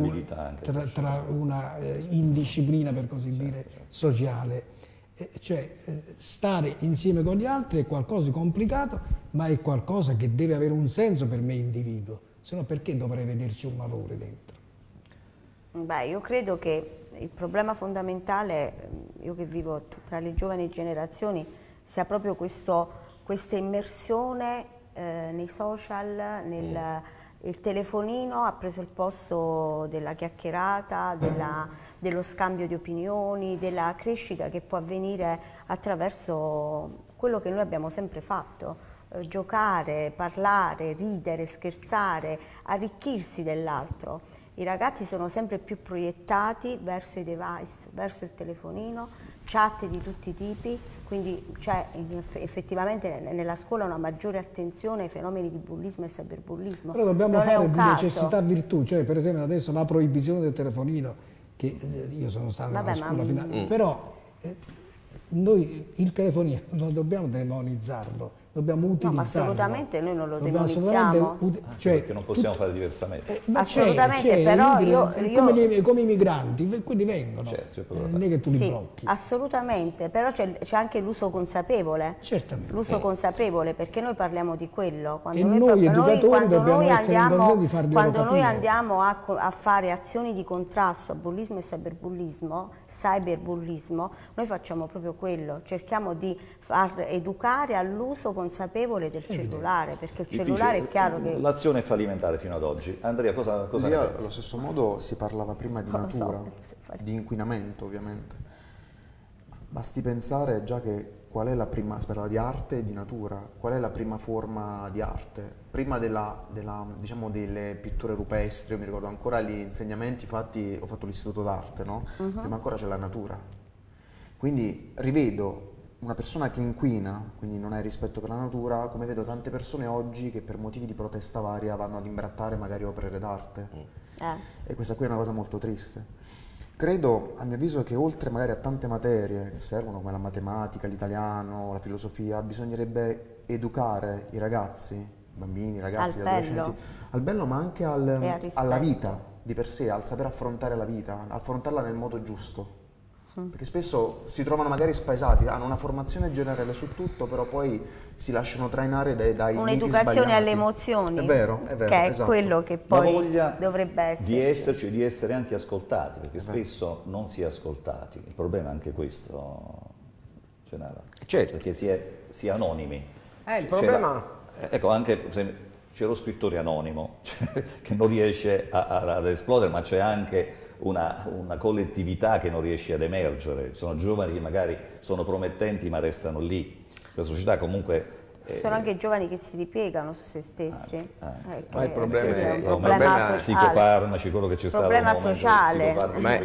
S2: una indisciplina, per così dire, sociale. Cioè stare insieme con gli altri è qualcosa di complicato, ma è qualcosa che deve avere un senso per me individuo. se no perché dovrei vederci un valore dentro?
S4: Beh, io credo che il problema fondamentale, io che vivo tra le giovani generazioni, sia proprio questa immersione nei social, il telefonino ha preso il posto della chiacchierata, dello scambio di opinioni, della crescita che può avvenire attraverso quello che noi abbiamo sempre fatto. Giocare, parlare, ridere, scherzare, arricchirsi dell'altro. I ragazzi sono sempre più proiettati verso i device, verso il telefonino, chat di tutti i tipi, quindi c'è effettivamente nella scuola una maggiore attenzione ai fenomeni di bullismo e cyberbullismo.
S2: Però dobbiamo
S4: non
S2: fare di necessità virtù, cioè per esempio adesso la proibizione del telefonino, che io sono stato nella scuola finale, però noi il telefonino non dobbiamo demonizzarlo, dobbiamo utilizzarlo.
S4: No, ma assolutamente noi non lo demonizziamo.
S1: Cioè, perché non possiamo fare diversamente.
S4: Assolutamente, però
S2: come i migranti, quelli vengono, non è che tu li blocchi.
S4: Assolutamente, però c'è anche l'uso consapevole.
S2: Certamente.
S4: L'uso consapevole, perché noi parliamo di quello. Quando noi andiamo a fare azioni di contrasto a bullismo e cyberbullismo, noi facciamo proprio quello, cerchiamo di far educare all'uso consapevole del cellulare, perché il cellulare è chiaro che...
S1: L'azione è fallimentare fino ad oggi. Andrea, cosa ne pensi?
S5: Allo stesso modo si parlava prima di natura, di inquinamento ovviamente. Basti pensare già che qual è la prima, si parla di arte e di natura, qual è la prima forma di arte? Prima diciamo, delle pitture rupestri, io mi ricordo ancora gli insegnamenti fatti, ho fatto l'istituto d'arte, no? Prima ancora c'è la natura. Quindi rivedo una persona che inquina, quindi non hai rispetto per la natura, come vedo tante persone oggi che per motivi di protesta varia vanno ad imbrattare magari opere d'arte. E questa qui è una cosa molto triste. Credo, a mio avviso, che oltre magari a tante materie che servono come la matematica, l'italiano, la filosofia, bisognerebbe educare i ragazzi, i bambini, i ragazzi, gli adolescenti, al bello ma anche alla vita di per sé, al saper affrontare la vita, affrontarla nel modo giusto. Perché spesso si trovano magari spaesati, hanno una formazione generale su tutto, però poi si lasciano trainare dai
S4: un'educazione alle emozioni,
S5: è vero,
S4: che è
S5: esatto.
S4: quello che poi dovrebbe esserci.
S1: Di esserci, di essere anche ascoltati, perché spesso non si è ascoltati. Il problema è anche questo, Gennaro.
S3: Certo.
S1: Perché si è anonimi.
S3: Il problema...
S1: Ecco, anche c'è lo scrittore anonimo, che non riesce ad esplodere, ma c'è anche una collettività che non riesce ad emergere. Ci sono giovani che magari sono promettenti ma restano lì. La società comunque...
S4: Sono anche giovani che si ripiegano su se stessi.
S3: Ma il problema è
S4: un problema sociale.
S1: Psicofarmaci, quello che c'è stato.
S4: Problema sociale.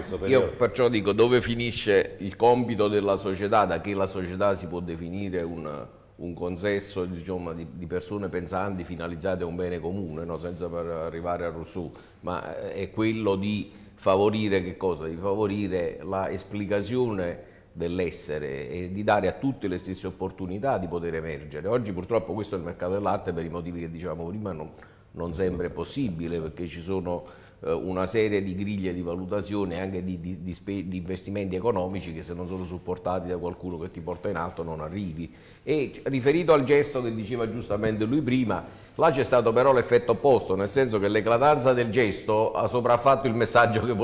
S3: Io perciò dico, dove finisce il compito della società, da che la società si può definire un consesso, diciamo, di persone pensanti finalizzate a un bene comune, no? Senza arrivare a Rousseau, ma è quello di favorire che cosa? Di favorire la esplicazione dell'essere e di dare a tutte le stesse opportunità di poter emergere. Oggi purtroppo questo è il mercato dell'arte, per i motivi che dicevamo prima non sembra possibile, perché ci sono una serie di griglie di valutazione anche di investimenti economici che, se non sono supportati da qualcuno che ti porta in alto, non arrivi. E riferito al gesto che diceva giustamente lui prima, là c'è stato però l'effetto opposto, nel senso che l'eclatanza del gesto ha sopraffatto il messaggio che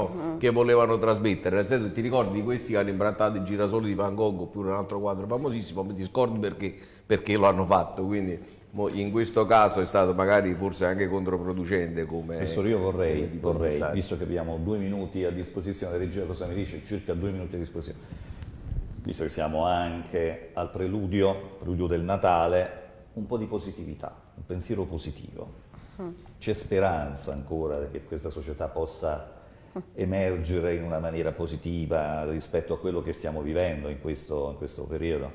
S3: volevano trasmettere. Nel senso, ti ricordi di questi che hanno imbrattato i girasoli di Van Gogh oppure un altro quadro famosissimo, ma ti scordi perché lo hanno fatto. Quindi in questo caso è stato magari forse anche controproducente come...
S1: Professore, io vorrei, visto che abbiamo 2 minuti a disposizione, la regia cosa mi dice? Circa 2 minuti a disposizione. Visto che siamo anche al preludio del Natale, un po' di positività, un pensiero positivo. C'è speranza ancora che questa società possa emergere in una maniera positiva rispetto a quello che stiamo vivendo in questo periodo?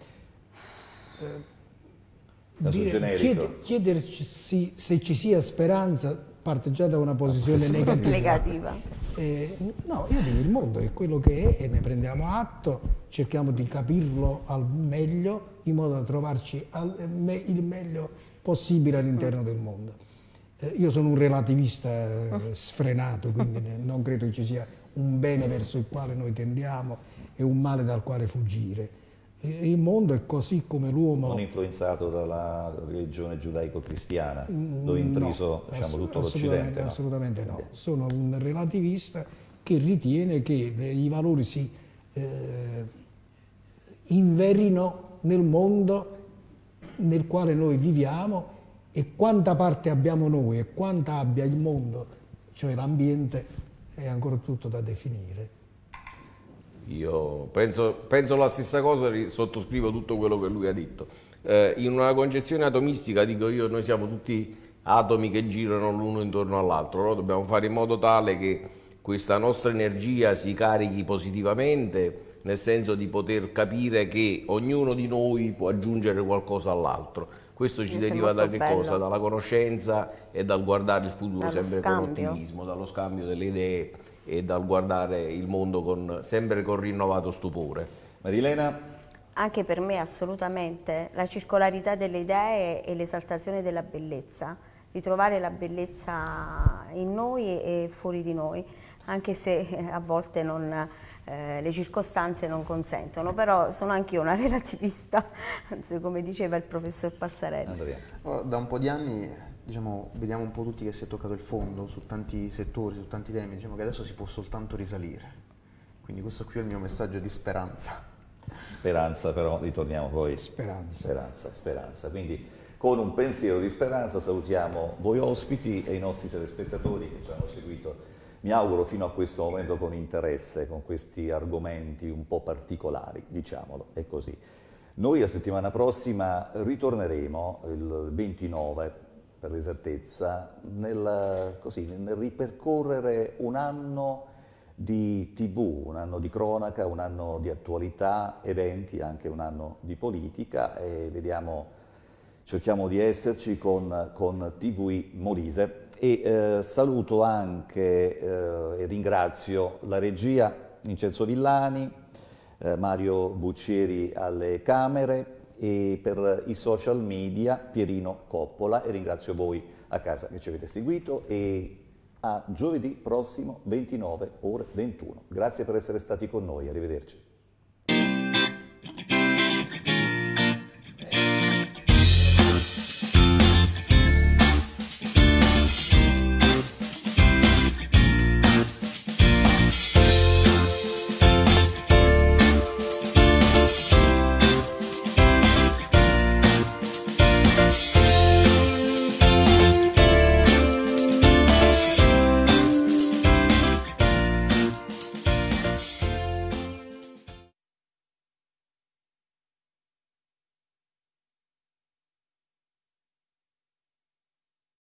S2: Chiedersi se ci sia speranza parte già da una posizione negativa. No, io dico, il mondo è quello che è e ne prendiamo atto, cerchiamo di capirlo al meglio in modo da trovarci il meglio possibile all'interno del mondo. Io sono un relativista sfrenato, quindi non credo che ci sia un bene verso il quale noi tendiamo e un male dal quale fuggire. Il mondo è così come l'uomo.
S1: Non influenzato dalla religione giudaico-cristiana, dove è intriso diciamo, tutto l'Occidente? No?
S2: Assolutamente no. Sono un relativista che ritiene che i valori si inverino nel mondo nel quale noi viviamo, e quanta parte abbiamo noi e quanta abbia il mondo, cioè l'ambiente, è ancora tutto da definire.
S3: Io penso la stessa cosa, sottoscrivo tutto quello che lui ha detto. In una concezione atomistica, dico io, noi siamo tutti atomi che girano l'uno intorno all'altro, no? Dobbiamo fare in modo tale che questa nostra energia si carichi positivamente, nel senso di poter capire che ognuno di noi può aggiungere qualcosa all'altro. Questo ci deriva da che cosa? Dalla conoscenza e dal guardare il futuro sempre con ottimismo, dallo scambio delle idee e dal guardare il mondo sempre con rinnovato stupore.
S1: Marilena?
S4: Anche per me assolutamente la circolarità delle idee e l'esaltazione della bellezza, ritrovare la bellezza in noi e fuori di noi, anche se a volte le circostanze non consentono, però sono anche io una relativista, come diceva il professor Passarelli.
S5: Allora, da un po' di anni diciamo, vediamo un po' tutti che si è toccato il fondo su tanti settori, su tanti temi, diciamo che adesso si può soltanto risalire, quindi questo qui è il mio messaggio di speranza.
S1: Speranza, però ritorniamo poi. Speranza. Quindi con un pensiero di speranza salutiamo voi ospiti e i nostri telespettatori che ci hanno seguito, mi auguro, fino a questo momento con interesse, con questi argomenti un po' particolari, diciamolo, è così. Noi la settimana prossima ritorneremo il 29, per l'esattezza, nel ripercorrere un anno di TV, un anno di cronaca, un anno di attualità, eventi, anche un anno di politica, e cerchiamo di esserci con TVI Molise. E saluto anche e ringrazio la regia, Vincenzo Villani, Mario Buccieri alle camere, e per i social media Pierino Coppola, e ringrazio voi a casa che ci avete seguito, e a giovedì prossimo 29 ore 21. Grazie per essere stati con noi, arrivederci.